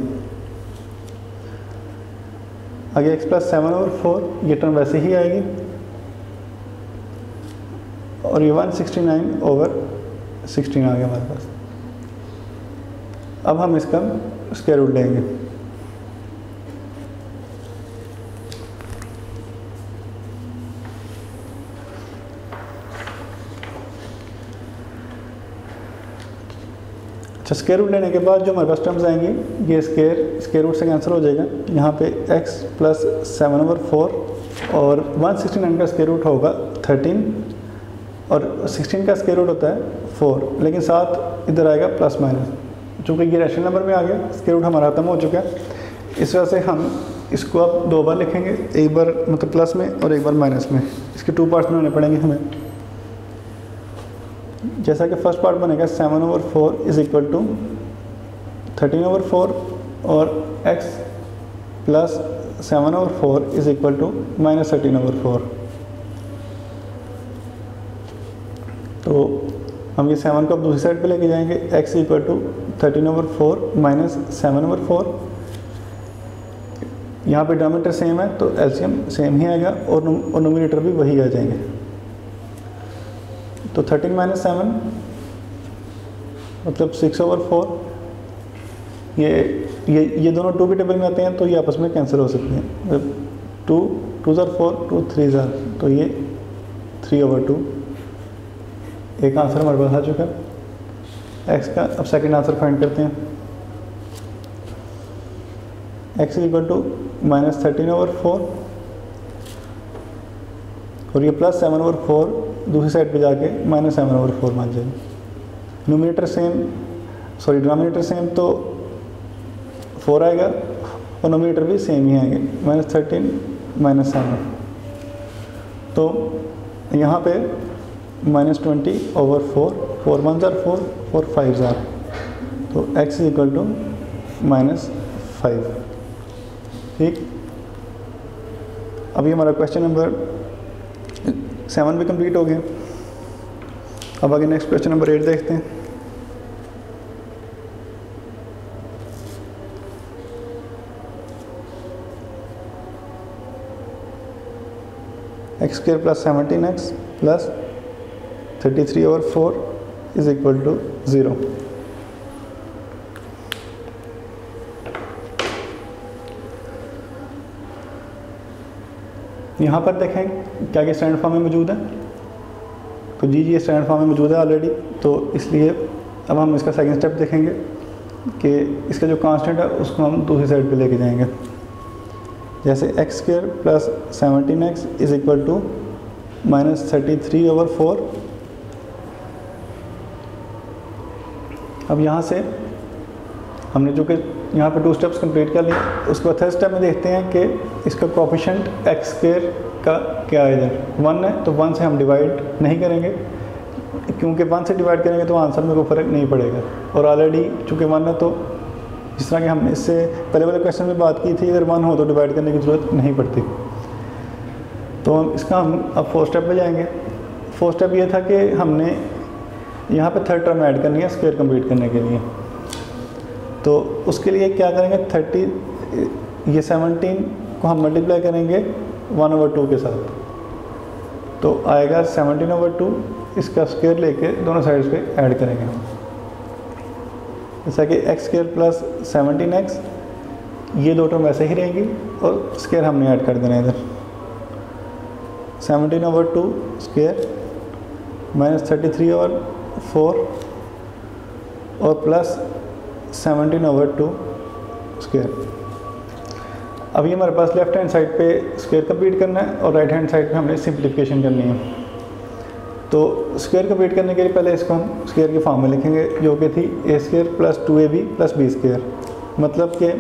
आगे x प्लस 7/4 ये टर्म वैसे ही आएगी, और ये 169/16 आ गया हमारे पास। अब हम इसका स्क्वायर रूट लेंगे। अच्छा, स्क्वायर रूट लेने के बाद जो हमारे पास टर्म्स आएंगी ये स्क्वायर रूट से कैंसिल हो जाएगा। यहाँ पे x प्लस 7/4 और 169 का स्क्वायर रूट होगा 13, और 16 का स्क्वायर रूट होता है 4, लेकिन साथ इधर आएगा प्लस माइनस, चूँकि ये रैशनल नंबर में आ गया, स्क्वायर रूट हमारा खत्म हो चुका है। इस वजह से हम इसको अब 2 बार लिखेंगे, एक बार मतलब प्लस में और एक बार माइनस में। इसके 2 पार्ट्स बनाने पड़ेंगे हमें। जैसा कि फर्स्ट पार्ट बनेगा 7/4 इज इक्वल टू 13/4 और x plus 7/4 is equal to minus 13/4। तो हम ये 7 को अब दूसरी साइड पे लेके जाएंगे, x इक्वल टू 13/4 माइनस 7/4। यहाँ पे डिनोमिनेटर सेम है तो एलसीएम सेम ही आएगा और न्यूमरेटर भी वही आ जाएंगे। तो 13 माइनस 7 मतलब 6/4। ये दोनों 2 के टेबल में आते हैं तो ये आपस में कैंसिल हो सकते हैं। 2 2 4, 2 3 तो ये 3/2। एक आंसर हमारे पास आ चुका है x का। अब सेकंड आंसर फाइंड करते हैं। x इक्वल टू माइनस 13/4 और ये प्लस 7/4 दूसरी साइड पे जाके माइनस 7/4 मान जाएंगे। Numerator same, sorry denominator same तो 4 आएगा और न्यूमरेटर भी सेम ही आएंगे, माइनस 13 माइनस 7। तो यहाँ पे माइनस 20/4, 4 1 4, 4 5 तो x इक्वल टू -5। ठीक, अभी हमारा क्वेश्चन नंबर 7 भी कंप्लीट हो गया। अब आगे नेक्स्ट क्वेश्चन नंबर 8 देखते हैं। x² plus 17x plus 33/4 is equal to 0। यहाँ पर देखें क्या ये स्टैंडर्ड फॉर्म में मौजूद है, तो जी ये स्टैंडर्ड फॉर्म में मौजूद है ऑलरेडी। तो इसलिए अब हम इसका सेकंड स्टेप देखेंगे कि इसका जो कांस्टेंट है उसको हम दूसरी साइड पे लेके जाएंगे। जैसे x² plus 17x is equal to minus 33/4। अब यहाँ से हमने जो कि यहाँ पे 2 स्टेप्स कंप्लीट कर लिए, उसके बाद थर्ड स्टेप में देखते हैं कि इसका कोएफिशिएंट x² का क्या है। इधर 1 है तो 1 से हम डिवाइड नहीं करेंगे, क्योंकि 1 से डिवाइड करेंगे तो आंसर में कोई फ़र्क नहीं पड़ेगा। और ऑलरेडी चूँकि 1 है तो जिस तरह कि हमने इससे पहले वाले क्वेश्चन में बात की थी, अगर 1 हो तो डिवाइड करने की ज़रूरत नहीं पड़ती। तो इसका हम अब 4 स्टेप पे जाएंगे। 4 स्टेप ये था कि हमने यहाँ पे थर्ड टर्म ऐड करनी है स्क्वायर कंप्लीट करने के लिए। तो उसके लिए क्या करेंगे, 30 ये 17 को हम मल्टीप्लाई करेंगे 1/2 के साथ, तो आएगा 17/2। इसका स्क्वायर लेके दोनों साइड्स पे ऐड करेंगे हम, जैसा कि x² प्लस 17x, ये दो टर्म वैसे ही रहेंगी और स्क्वायर हमने ऐड कर देना इधर। 17/2 स्क्वायर माइनस 33/4 और प्लस 17/2 स्क्वायर। अब ये हमारे पास लेफ्ट हैंड साइड पे स्क्वायर कंप्लीट करना है और राइट हैंड साइड पे हमने सिंप्लीफिकेशन करनी है। तो स्क्वायर कंप्लीट करने के लिए पहले इसको हम स्क्वायर की फॉर्म में लिखेंगे, जो कि थी a² plus 2ab plus b²। मतलब कि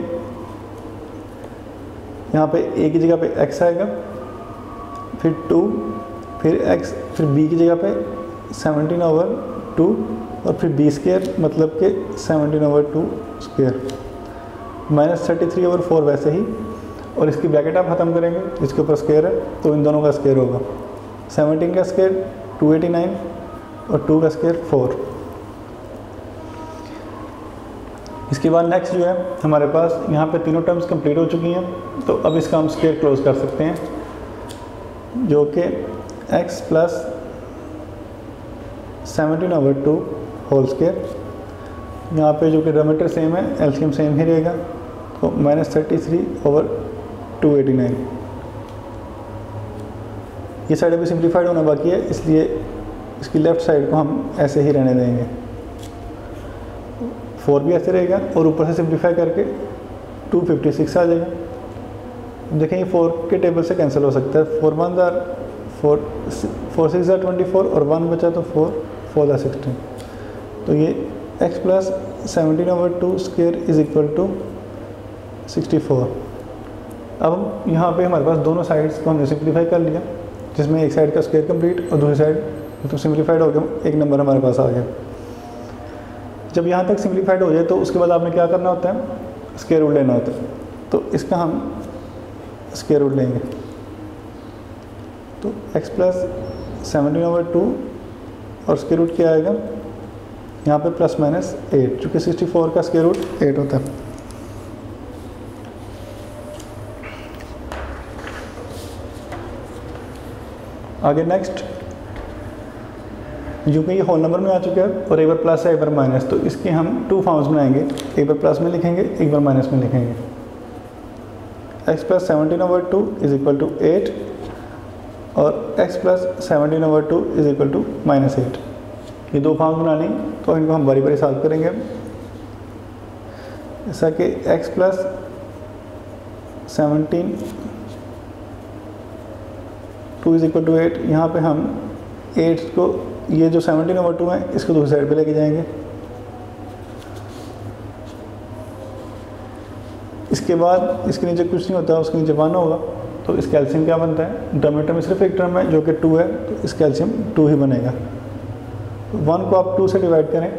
यहाँ पे a की जगह पे x आएगा, फिर 2, फिर x, फिर b की जगह पे 17/2 और फिर b², मतलब कि 17/2 स्क्वायर माइनस 33/4 वैसे ही, और इसकी ब्रैकेट आप ख़त्म करेंगे जिसके ऊपर स्क्वायर है, तो इन दोनों का स्क्वायर होगा 17 का स्क्वायर 289 और 2 का स्क्वायर 4। इसके बाद नेक्स्ट जो है हमारे पास यहाँ पे तीनों टर्म्स कंप्लीट हो चुकी हैं, तो अब इसका हम स्क्वायर क्लोज कर सकते हैं, जो कि x प्लस 17/2 होल स्क्वायर। यहाँ पे जो कि डिनोमिनेटर सेम है, एलसीएम सेम ही रहेगा, तो माइनस 33/289। ये साइड अभी सिंप्लीफाइड होना बाकी है, इसलिए इसकी लेफ़्ट साइड को हम ऐसे ही रहने देंगे। 4 भी ऐसे रहेगा और ऊपर से सिंप्लीफाई करके 256 आ जाएगा। देखें ये 4 के टेबल से कैंसिल हो सकता है, 4 6 24 और 1 बचा तो 4 16। तो ये x plus 17/2 square is equal to 64। अब यहाँ पे हमारे पास दोनों साइड्स को हमने सिंप्लीफाई कर लिया, जिसमें एक साइड का स्क्वायर कंप्लीट और दूसरी साइड तो सिंप्लीफाइड हो गया, एक नंबर हमारे पास आ गया। जब यहाँ तक सिंप्लीफाइड हो जाए तो उसके बाद आपने क्या करना होता है, स्क्वायर रूट लेना होता है। तो इसका हम स्क्वायर रूट लेंगे, तो x प्लस 17/2 और स्क्वायर रूट क्या आएगा यहाँ पे प्लस माइनस 8, चूँकि 64 का स्क्वायर रूट 8 होता है। आगे नेक्स्ट, जो कि ये होल नंबर में आ चुका है और एक बार प्लस है एक बार माइनस, तो इसके हम 2 फॉर्म्स बनाएंगे, एक बार प्लस में लिखेंगे एक बार माइनस में लिखेंगे। x plus 17/2 is equal to 8 और x plus 17/2 is equal to minus 8। ये 2 फॉर्म्स बनानी, तो इनको हम बारी बारी सॉल्व करेंगे। जैसा कि x plus 17/2 is equal to 8, यहाँ पे हम 8 को, ये जो 17/2 है इसको दूसरी साइड पे लेके जाएंगे। इसके बाद इसके नीचे कुछ नहीं होता, उसके नीचे 1 होगा, तो इसका एलसीएम क्या बनता है, डिनोमिनेटर में सिर्फ एक टर्म है जो कि 2 है, तो इसका एलसीएम 2 ही बनेगा। 1 को आप 2 से डिवाइड करें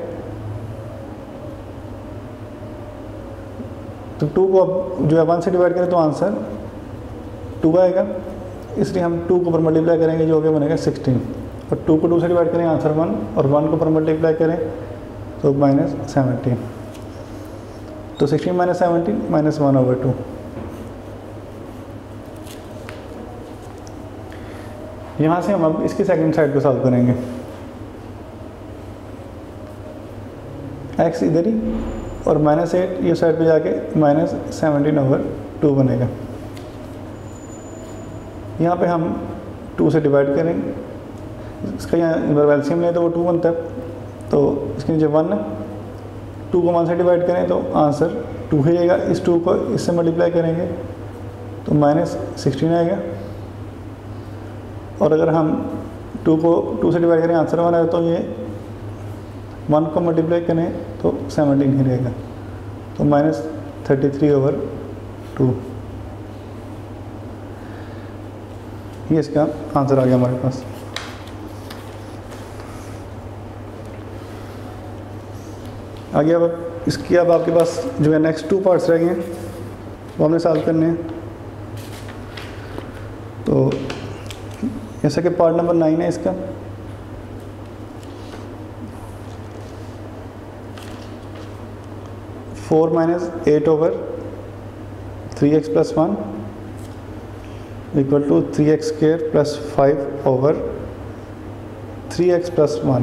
तो 2 को अब जो है 1 से डिवाइड करें तो आंसर 2 आएगा, इसलिए हम 2 को ऊपर मल्टीप्लाई करेंगे जो कि बनेगा 16, और 2 को 2 से डिवाइड करें आंसर 1, और 1 को ऊपर मल्टीप्लाई करें तो माइनस 17, तो 16 माइनस 17 माइनस 1/2। यहाँ से हम अब इसकी सेकंड साइड को सॉल्व करेंगे। x इधर ही और माइनस 8 ये साइड पे जाके माइनस 17/2 बनेगा। यहाँ पे हम 2 से डिवाइड करेंगे, इसका यहाँ एलसीएम लें तो वो 2 बनता है, तो इसके नीचे 1 है, 2 को 1 से डिवाइड करें तो आंसर 2 ही आएगा। इस 2 को इससे मल्टीप्लाई करेंगे तो माइनस 16 आएगा, और अगर हम 2 को 2 से डिवाइड करें आंसर 1 आएगा, तो ये 1 को मल्टीप्लाई करें तो 17 ही रहेगा, तो माइनस 33/2, ये इसका आंसर आ गया हमारे पास। आगे अब इसकी अब आपके पास जो है नेक्स्ट 2 पार्ट्स रह गए हैं, वो हमने सॉल्व करने हैं। तो जैसा कि पार्ट नंबर 9 है इसका, 4 minus 8 over 3x plus 1 equal to 3x square plus 5 over 3x plus 1।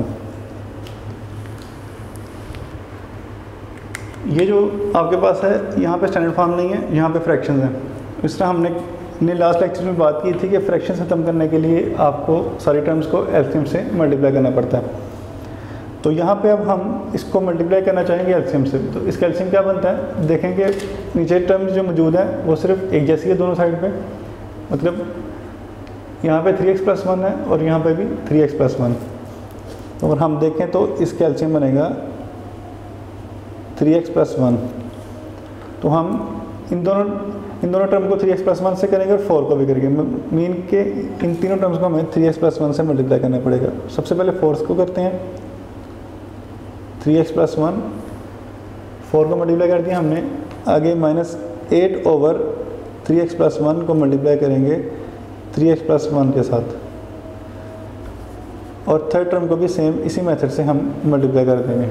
ये जो आपके पास है यहाँ पे स्टैंडर्ड फॉर्म नहीं है, यहाँ पे फ्रैक्शंस हैं। इस तरह हमने लास्ट लेक्चर में बात की थी कि फ्रैक्शन खत्म करने के लिए आपको सारी टर्म्स को एलसीएम से मल्टीप्लाई करना पड़ता है। तो यहाँ पे अब हम इसको मल्टीप्लाई करना चाहेंगे एलसीएम से। तो इसका एलसीएम क्या बनता है, देखेंगे नीचे टर्म्स जो मौजूद है वो सिर्फ एक जैसी है दोनों साइड पे, मतलब यहाँ पे 3x प्लस 1 है और यहाँ पे भी 3x प्लस 1। तो अगर हम देखें तो इसका एलसीएम बनेगा 3x प्लस 1। तो हम इन दोनों टर्म को 3x प्लस 1 से करेंगे और 4 को भी करेंगे। मीन के इन तीनों टर्म्स को हमें 3x प्लस 1 से मल्टीप्लाई करना पड़ेगा। सबसे पहले 4 को करते हैं, 3x प्लस 1, 4 को मल्टीप्लाई कर दिया हमने। आगे माइनस 8 ओवर 3x प्लस 1 को मल्टीप्लाई करेंगे 3x प्लस 1 के साथ, और थर्ड टर्म को भी सेम इसी मेथड से हम मल्टीप्लाई कर देंगे।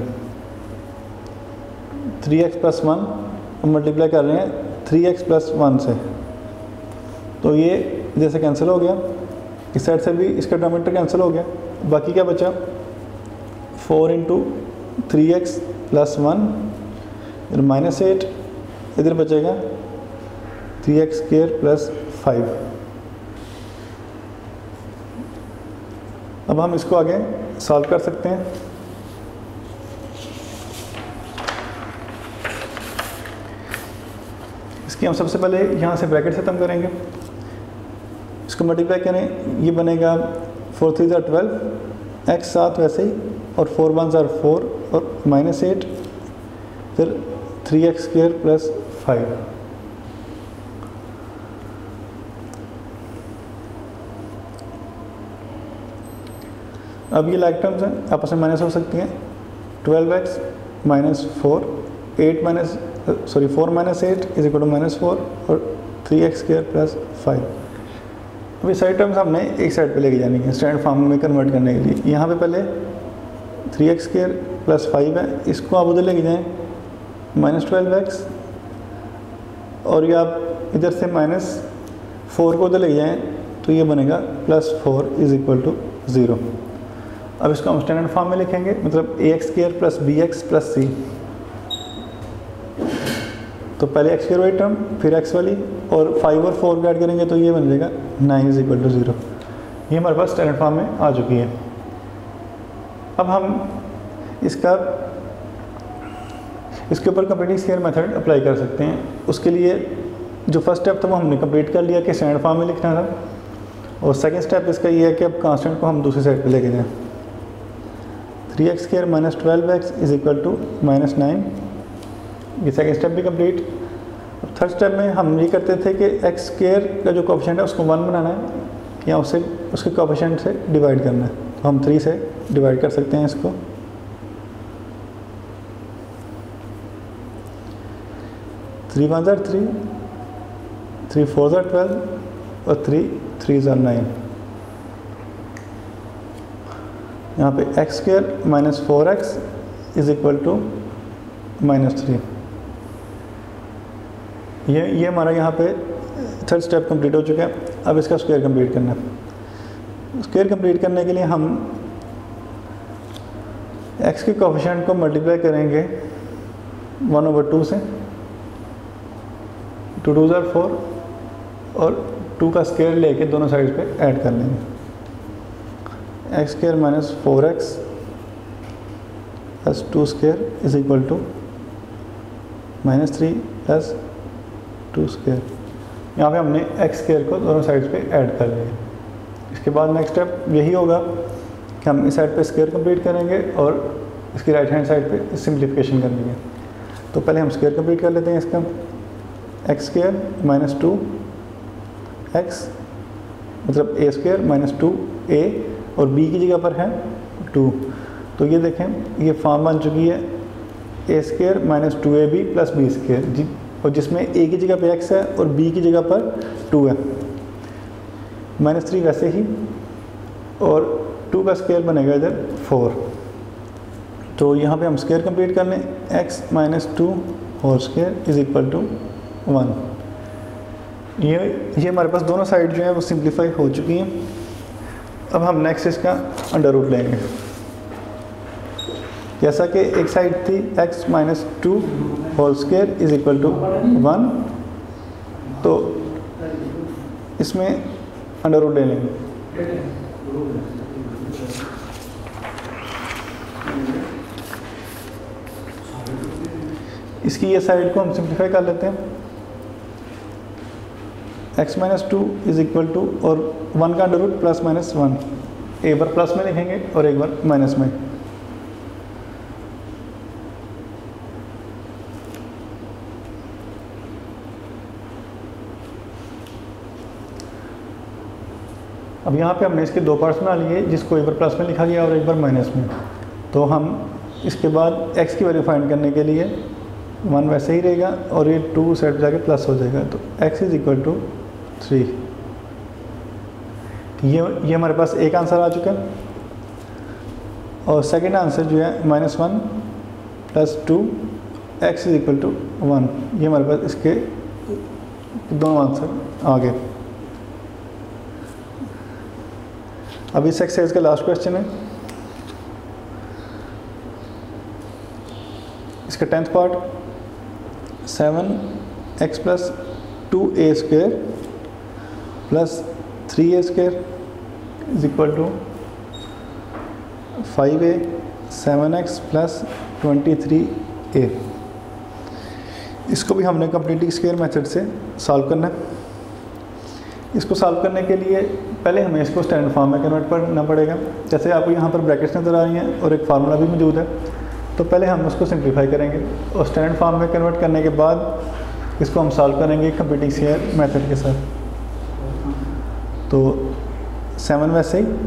3x प्लस 1 हम मल्टीप्लाई कर रहे हैं 3x प्लस 1 से, तो ये जैसे कैंसिल हो गया, इस साइड से भी इसका डिनोमिनेटर कैंसिल हो गया। बाकी क्या बचा, 4 इंटू 3x प्लस 1 फिर माइनस 8, इधर बचेगा 3x स्क्वायर प्लस 5। अब हम इसको आगे सॉल्व कर सकते हैं। इसकी हम सबसे पहले यहाँ से ब्रैकेट खत्म करेंगे, इसको मल्टीप्लाई करें, ये बनेगा 4 3 ज़ा 12, x 7 वैसे ही, और 4 1 ज़ा 4 और माइनस 8, फिर 3x स्क्वायर प्लस 5। अब ये लाइक टर्म्स हैं, आपस में माइनस हो सकती हैं। 12x minus 4, 4 minus 8 is equal to minus 4 और 3x स्क्वायर प्लस 5। अभी सारी टर्म्स हमने एक साइड पे लेके जानी है स्टैंडर्ड फॉर्म में कन्वर्ट करने के लिए। यहाँ पे पहले 3x स्क्वायर प्लस 5 है, इसको आप उधर लेके जाएँ माइनस 12x, और ये आप इधर से माइनस 4 को उधर लेके जाएँ तो ये बनेगा प्लस 4 इज इक्वल टू 0। अब इसको हम स्टैंडर्ड फॉर्म में लिखेंगे, मतलब ax square plus bx plus c। तो पहले x स्क्वायर वाली टर्म, फिर x वाली, और 5 और 4 को ऐड करेंगे तो ये बन जाएगा 9 इज इक्वल टू 0। ये हमारे पास स्टैंडर्ड फॉर्म में आ चुकी है। अब हम इसके ऊपर कंप्लीटिंग स्क्वायर मेथड अप्लाई कर सकते हैं। उसके लिए जो फर्स्ट स्टेप था वो हमने कंप्लीट कर लिया कि स्टैंडर्ड फॉर्म में लिखना था, और सेकंड स्टेप इसका ये है कि अब कांस्टेंट को हम दूसरी साइड पे लेके जाएं। 3x square minus 12x is equal to minus 9, ये सेकंड स्टेप भी कंप्लीट। अब थर्ड स्टेप में हम ये करते थे कि x स्क्वायर का जो कोएफिशिएंट है उसको 1 बनाना है या उसके कोएफिशिएंट से डिवाइड करना है। तो हम 3 से डिवाइड कर सकते हैं इसको। 3 1 ज़ा 3, 3 4 ज़ा 12 और 3 3 ज़ा 9। यहाँ पे x square minus 4x is equal to minus 3। ये हमारा यहाँ पे थर्ड स्टेप कंप्लीट हो चुका है। अब इसका स्क्वायर कंप्लीट करना है। स्क्वायर कंप्लीट करने के लिए हम x के कोएफिशिएंट को मल्टीप्लाई करेंगे 1/2 से, 2 2 ज़ा 4, और 2 का स्क्वायर लेके दोनों साइड पे ऐड कर लेंगे। x square minus 4x plus 2 square is equal to minus 3 plus 2 square. यहाँ पे हमने x स्क्वायर को दोनों साइड्स पे ऐड कर लिया। इसके बाद नेक्स्ट स्टेप यही होगा कि हम इस साइड पे स्क्वायर कंप्लीट करेंगे और इसकी राइट हैंड साइड पे सिंप्लीफिकेशन कर लेंगे। तो पहले हम स्क्वायर कंप्लीट कर लेते हैं इसका। x स्क्वायर माइनस 2x मतलब a स्क्वायर माइनस 2a, और b की जगह पर है 2। तो ये देखें ये फॉर्म बन चुकी है a square minus 2ab plus b square, और जिसमें a की जगह पर x है और b की जगह पर 2 है। माइनस 3 वैसे ही, और 2 का स्क्वायर बनेगा इधर 4। तो यहाँ पे हम स्क्वायर कंप्लीट कर लें। x minus 2 whole square is equal to 1। ये हमारे पास दोनों साइड जो है वो सिंप्लीफाई हो चुकी हैं। अब हम नेक्स्ट इसका अंडर रूट लेंगे। जैसा कि एक साइड थी x minus 2 whole square is equal to 1, तो इसमें अंडर रूट ले लेंगे। इसकी ये साइड को हम सिंप्लीफाई कर लेते हैं। x minus 2 is equal to, और 1 का अंडर रूट प्लस माइनस 1, एक बार प्लस में लिखेंगे और एक बार माइनस में। अब यहाँ पे हमने इसके दो पार्ट्स बना लिए, जिसको एक बार प्लस में लिखा गया और एक बार माइनस में। तो हम इसके बाद x की वैल्यू फाइंड करने के लिए 1 वैसे ही रहेगा और ये 2 साइड जाके प्लस हो जाएगा, तो x इज इक्वल टू 3। ये हमारे पास एक आंसर आ चुका है। और सेकंड आंसर जो है -1 plus 2 x is equal to 1। ये हमारे पास इसके दोनों आंसर आ गए। अब इस एक्सरसाइज का लास्ट क्वेश्चन है, इसका 10th part. 7x plus 2a square plus 3a square is equal to 5a 7x plus 23a। इसको भी हमने कंप्लीट स्क्वायर मेथड से सॉल्व करना है। इसको सॉल्व करने के लिए पहले हमें इसको स्टैंडर्ड फॉर्म में कन्वर्ट करना पड़ेगा। जैसे आपको यहाँ पर ब्रैकेट्स नज़र आ रही हैं और एक फार्मूला भी मौजूद है, तो पहले हम उसको सिंप्लीफाई करेंगे और स्टैंडर्ड फॉर्म में कन्वर्ट करने के बाद इसको हम सॉल्व करेंगे कंप्लीटिंग स्क्वायर मेथड के साथ। तो 7 वैसे ही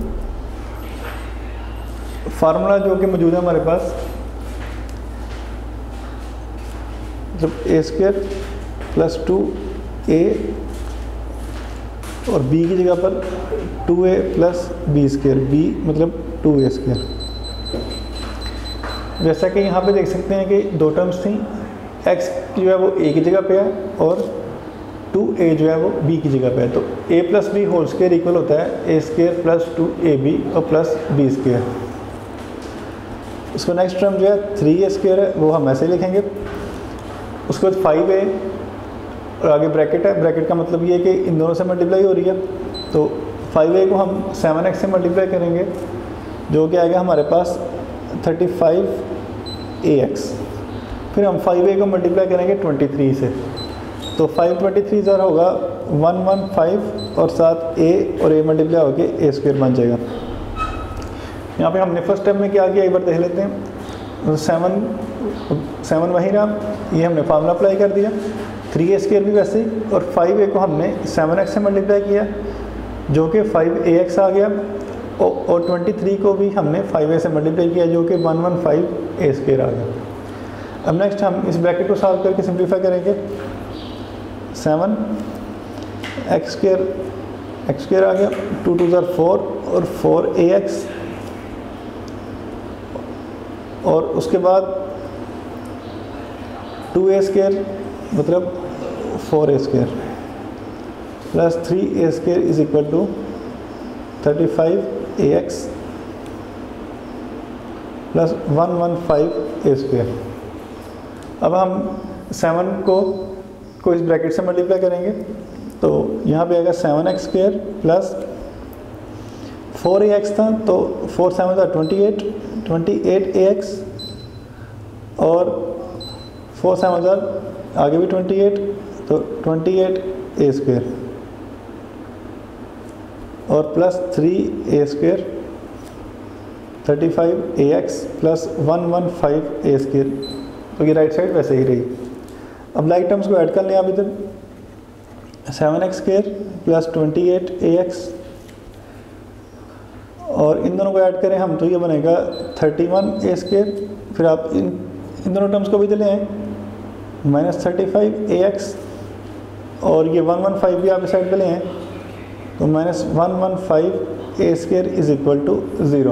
फार्मूला जो कि मौजूद है हमारे पास, जब a स्क्वायर प्लस 2a और b की जगह पर 2a plus b square, b मतलब 2a स्क्वायर। जैसा कि यहाँ पे देख सकते हैं कि दो टर्म्स थी, x जो है वो a की जगह पे है और 2a जो है वो b की जगह पे है। तो a plus b whole square equal होता है a स्क्वायर प्लस 2ab और प्लस b स्क्वायर। उसको नेक्स्ट टर्म जो है 3a स्क्वायर है, वो हम ऐसे लिखेंगे। उसके बाद 5a और आगे ब्रैकेट है, ब्रैकेट का मतलब ये है कि इन दोनों से मल्टीप्लाई हो रही है। तो 5a को हम 7x से मल्टीप्लाई करेंगे, जो कि आएगा हमारे पास 35ax। फिर हम 5a को मल्टीप्लाई करेंगे 23 से, तो 5 23 ज़रा होगा 115 और साथ a और a मल्टीप्लाई होके a स्क्वायर बन जाएगा। यहाँ पे हमने फर्स्ट स्टेप में क्या किया एक बार देख लेते हैं। 7 वही रहा, ये हमने फार्मूला अप्लाई कर दिया। 3a स्क्वायर भी वैसे ही, और 5a को हमने 7x से मल्टीप्लाई किया, जो कि 5ax आ गया, और 23 को भी हमने 5a से मल्टीप्लाई किया, जो कि 115a स्क्वायर आ गया। अब नेक्स्ट हम इस ब्रैकेट को सॉल्व करके सिंप्लीफाई करेंगे। 7 x स्क्वायर आ गया, 2 2 4 और 4ax, और उसके बाद 2a स्क्वायर मतलब 4a square plus 3a square is equal to 35ax plus 115a square. अब हम 7 को इस ब्रैकेट से मल्टीप्लाई करेंगे, तो यहाँ पे आएगा 7x स्क्वायर प्लस 4ax था, तो 4 7 28ax और 4 7 आगे भी 28, तो 28a स्क्वायर और plus 3a square 35ax plus 115a square. तो ये राइट साइड वैसे ही रही। अब लाइक टर्म्स को ऐड कर लें आप इधर, 7x स्क्वायर प्लस 28ax, और इन दोनों को ऐड करें हम तो ये बनेगा 31a स्क्वायर। फिर आप इन दोनों टर्म्स को भी ले आएँ, -35ax, और ये 115 भी आप इस साइड पे ले आएँ, तो -115a square is equal to 0।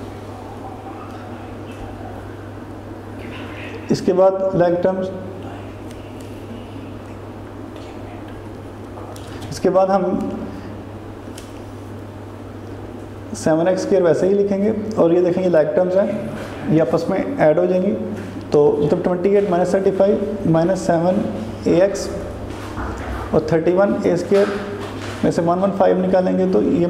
इसके बाद लाइक टर्म्स इसके बाद हम 7x² वैसे ही लिखेंगे और ये देखेंगे लाइक टर्म्स हैं, ये आपस में ऐड हो जाएंगी। तो मतलब 28 - 35 - 7ax और 31a² में से 115 निकालेंगे तो ये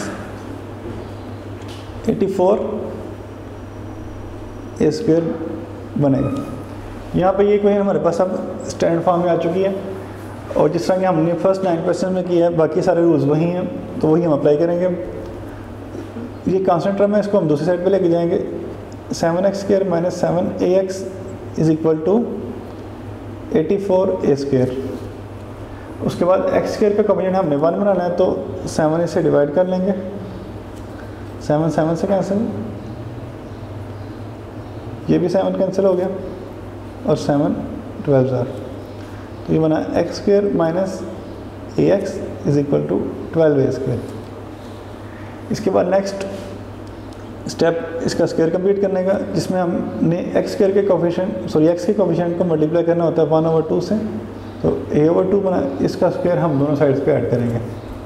-84a² बनेगा। यहाँ पे ये इक्वेशन हमारे पास अब स्टैंडर्ड फॉर्म में आ चुकी है और जिस तरह कि हमने फर्स्ट 9 क्वेश्चन में किया है बाकी सारे रूल्स वही हैं, तो वही हम अप्लाई करेंगे। ये कांस्टेंट टर्म है, इसको हम दूसरी साइड पे लेके जाएंगे। 7x² - 7ax = 84a²। उसके बाद x² का कोएफिशिएंट हमने 1 बनाना है तो 7 इसे डिवाइड कर लेंगे, 7 7 से कैंसिल, ये भी 7 कैंसिल हो गया और 7 12 तो ये बना x² - ax = 12a²। इसके बाद नेक्स्ट स्टेप इसका स्क्वायर कंप्लीट करने का, जिसमें हमने x² के कोएफिशिएंट x के कोएफिशिएंट को मल्टीप्लाई करना होता है 1/2 से, तो a/2 बना, इसका स्क्वायर हम दोनों साइड्स पे ऐड करेंगे।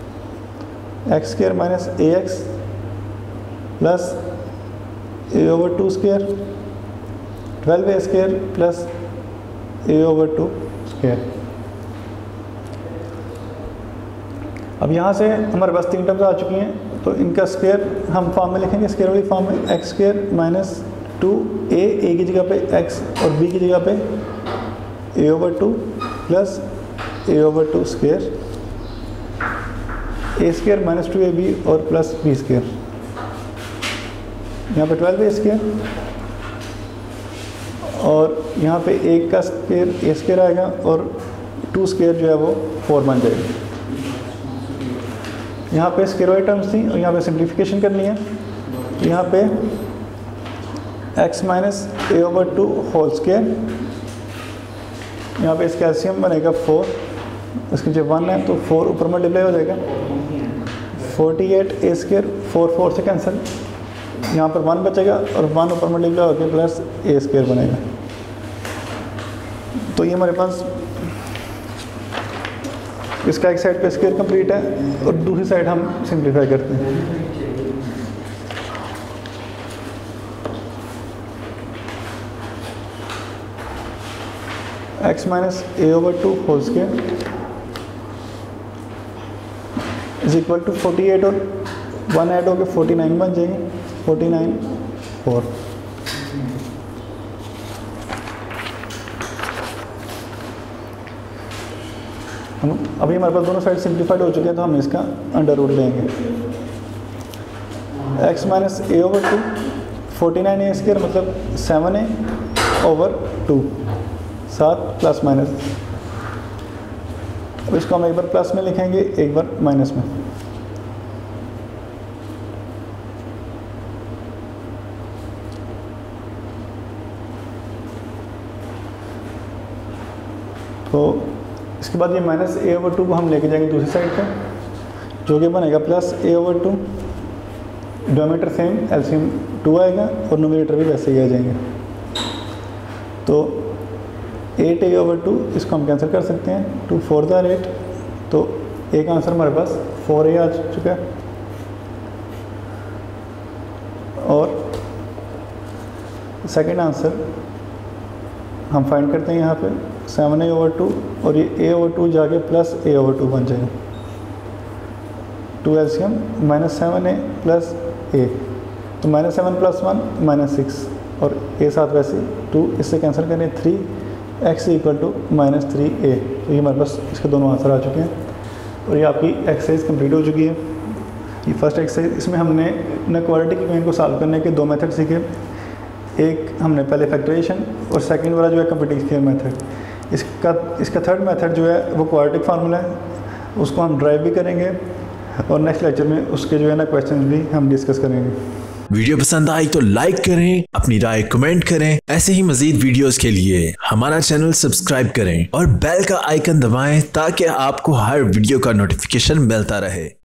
x² - ax plus a/2 square 12a² plus a/2 square. अब यहाँ से हमारे पास 3 टर्म्स आ चुकी हैं, तो इनका स्क्वायर हम फॉर्म में लिखेंगे, स्क्वायर वाली फॉर्म में x² - 2a, a की जगह पे x और b की जगह पे a/2 plus a/2 square, a² - 2ab और प्लस b²। यहाँ पे 12a² और यहाँ पे 1 का स्क्वायर a² आएगा और 2 स्क्वायर जो है वो 4 बन जाएगा। यहाँ पे स्क्वायर वाली टर्म्स थी और यहाँ पे सिंप्लीफिकेशन करनी है। यहाँ पे x - a/2 होल स्क्वायर, यहाँ पे इसका एलसीएम बनेगा 4, इसकी जब 1 है तो 4 ऊपर मल्टीप्लाई हो जाएगा, 48a², 4 4 से कैंसिल, यहाँ पर 1 बचेगा और 1 ऊपर मल्टीप्लाई होकर प्लस a² बनेगा। तो ये हमारे पास इसका एक साइड पे स्क्वायर कंप्लीट है और दूसरी साइड हम सिंप्लीफाई करते हैं। x - a/2 होल स्क्वायर = 48 और 1 ऐड होकर 49 बन जाएंगे, 49 4। हम अभी हमारे पास दोनों साइड सिंप्लीफाइड हो चुके हैं तो हम इसका अंडर रूट लेंगे। x - a/2 49a² मतलब 7a/2 7 प्लस माइनस। अब इसको हम एक बार प्लस में लिखेंगे, एक बार माइनस में। तो इसके बाद ये -a/2 को हम लेके जाएंगे दूसरी साइड पे, जो कि बनेगा +a/2। डिनोमिनेटर सेम, एलसीएम 2 आएगा और न्यूमरेटर भी वैसे ही आ जाएंगे। तो 8a/2 इसको हम कैंसिल कर सकते हैं, 2 4 8, तो एक आंसर हमारे पास 4a आ चुका है। और सेकंड आंसर हम फाइंड करते हैं यहाँ पे 7a/2 और ये a/2 जाके +a/2 बन जाएगा। 2 एलसीएम -7a + a, तो -7 + 1 -6 और a साथ वैसे 2, इससे कैंसिल करें 3x = -3a। तो ये हमारे पास इसके दोनों आंसर आ चुके हैं और ये आपकी एक्सरसाइज कंप्लीट हो चुकी है। ये फर्स्ट एक्सरसाइज, इसमें हमने इनइक्वालिटी इक्वेशन को सॉल्व करने के 2 मेथड सीखे। एक हमने पहले फैक्टराइजेशन और सेकंड वाला जो है कंप्लीट स्क्वायर मेथड। इसका थर्ड मेथड जो है वो क्वाड्रेटिक फार्मूला है, उसको हम ड्राइव भी करेंगे और नेक्स्ट लेक्चर में उसके जो है ना क्वेश्चंस भी हम डिस्कस करेंगे। वीडियो पसंद आई तो लाइक करें, अपनी राय कमेंट करें। ऐसे ही मजीद वीडियोस के लिए हमारा चैनल सब्सक्राइब करें और बेल का आइकन दबाएं ताकि आपको हर वीडियो का नोटिफिकेशन मिलता रहे।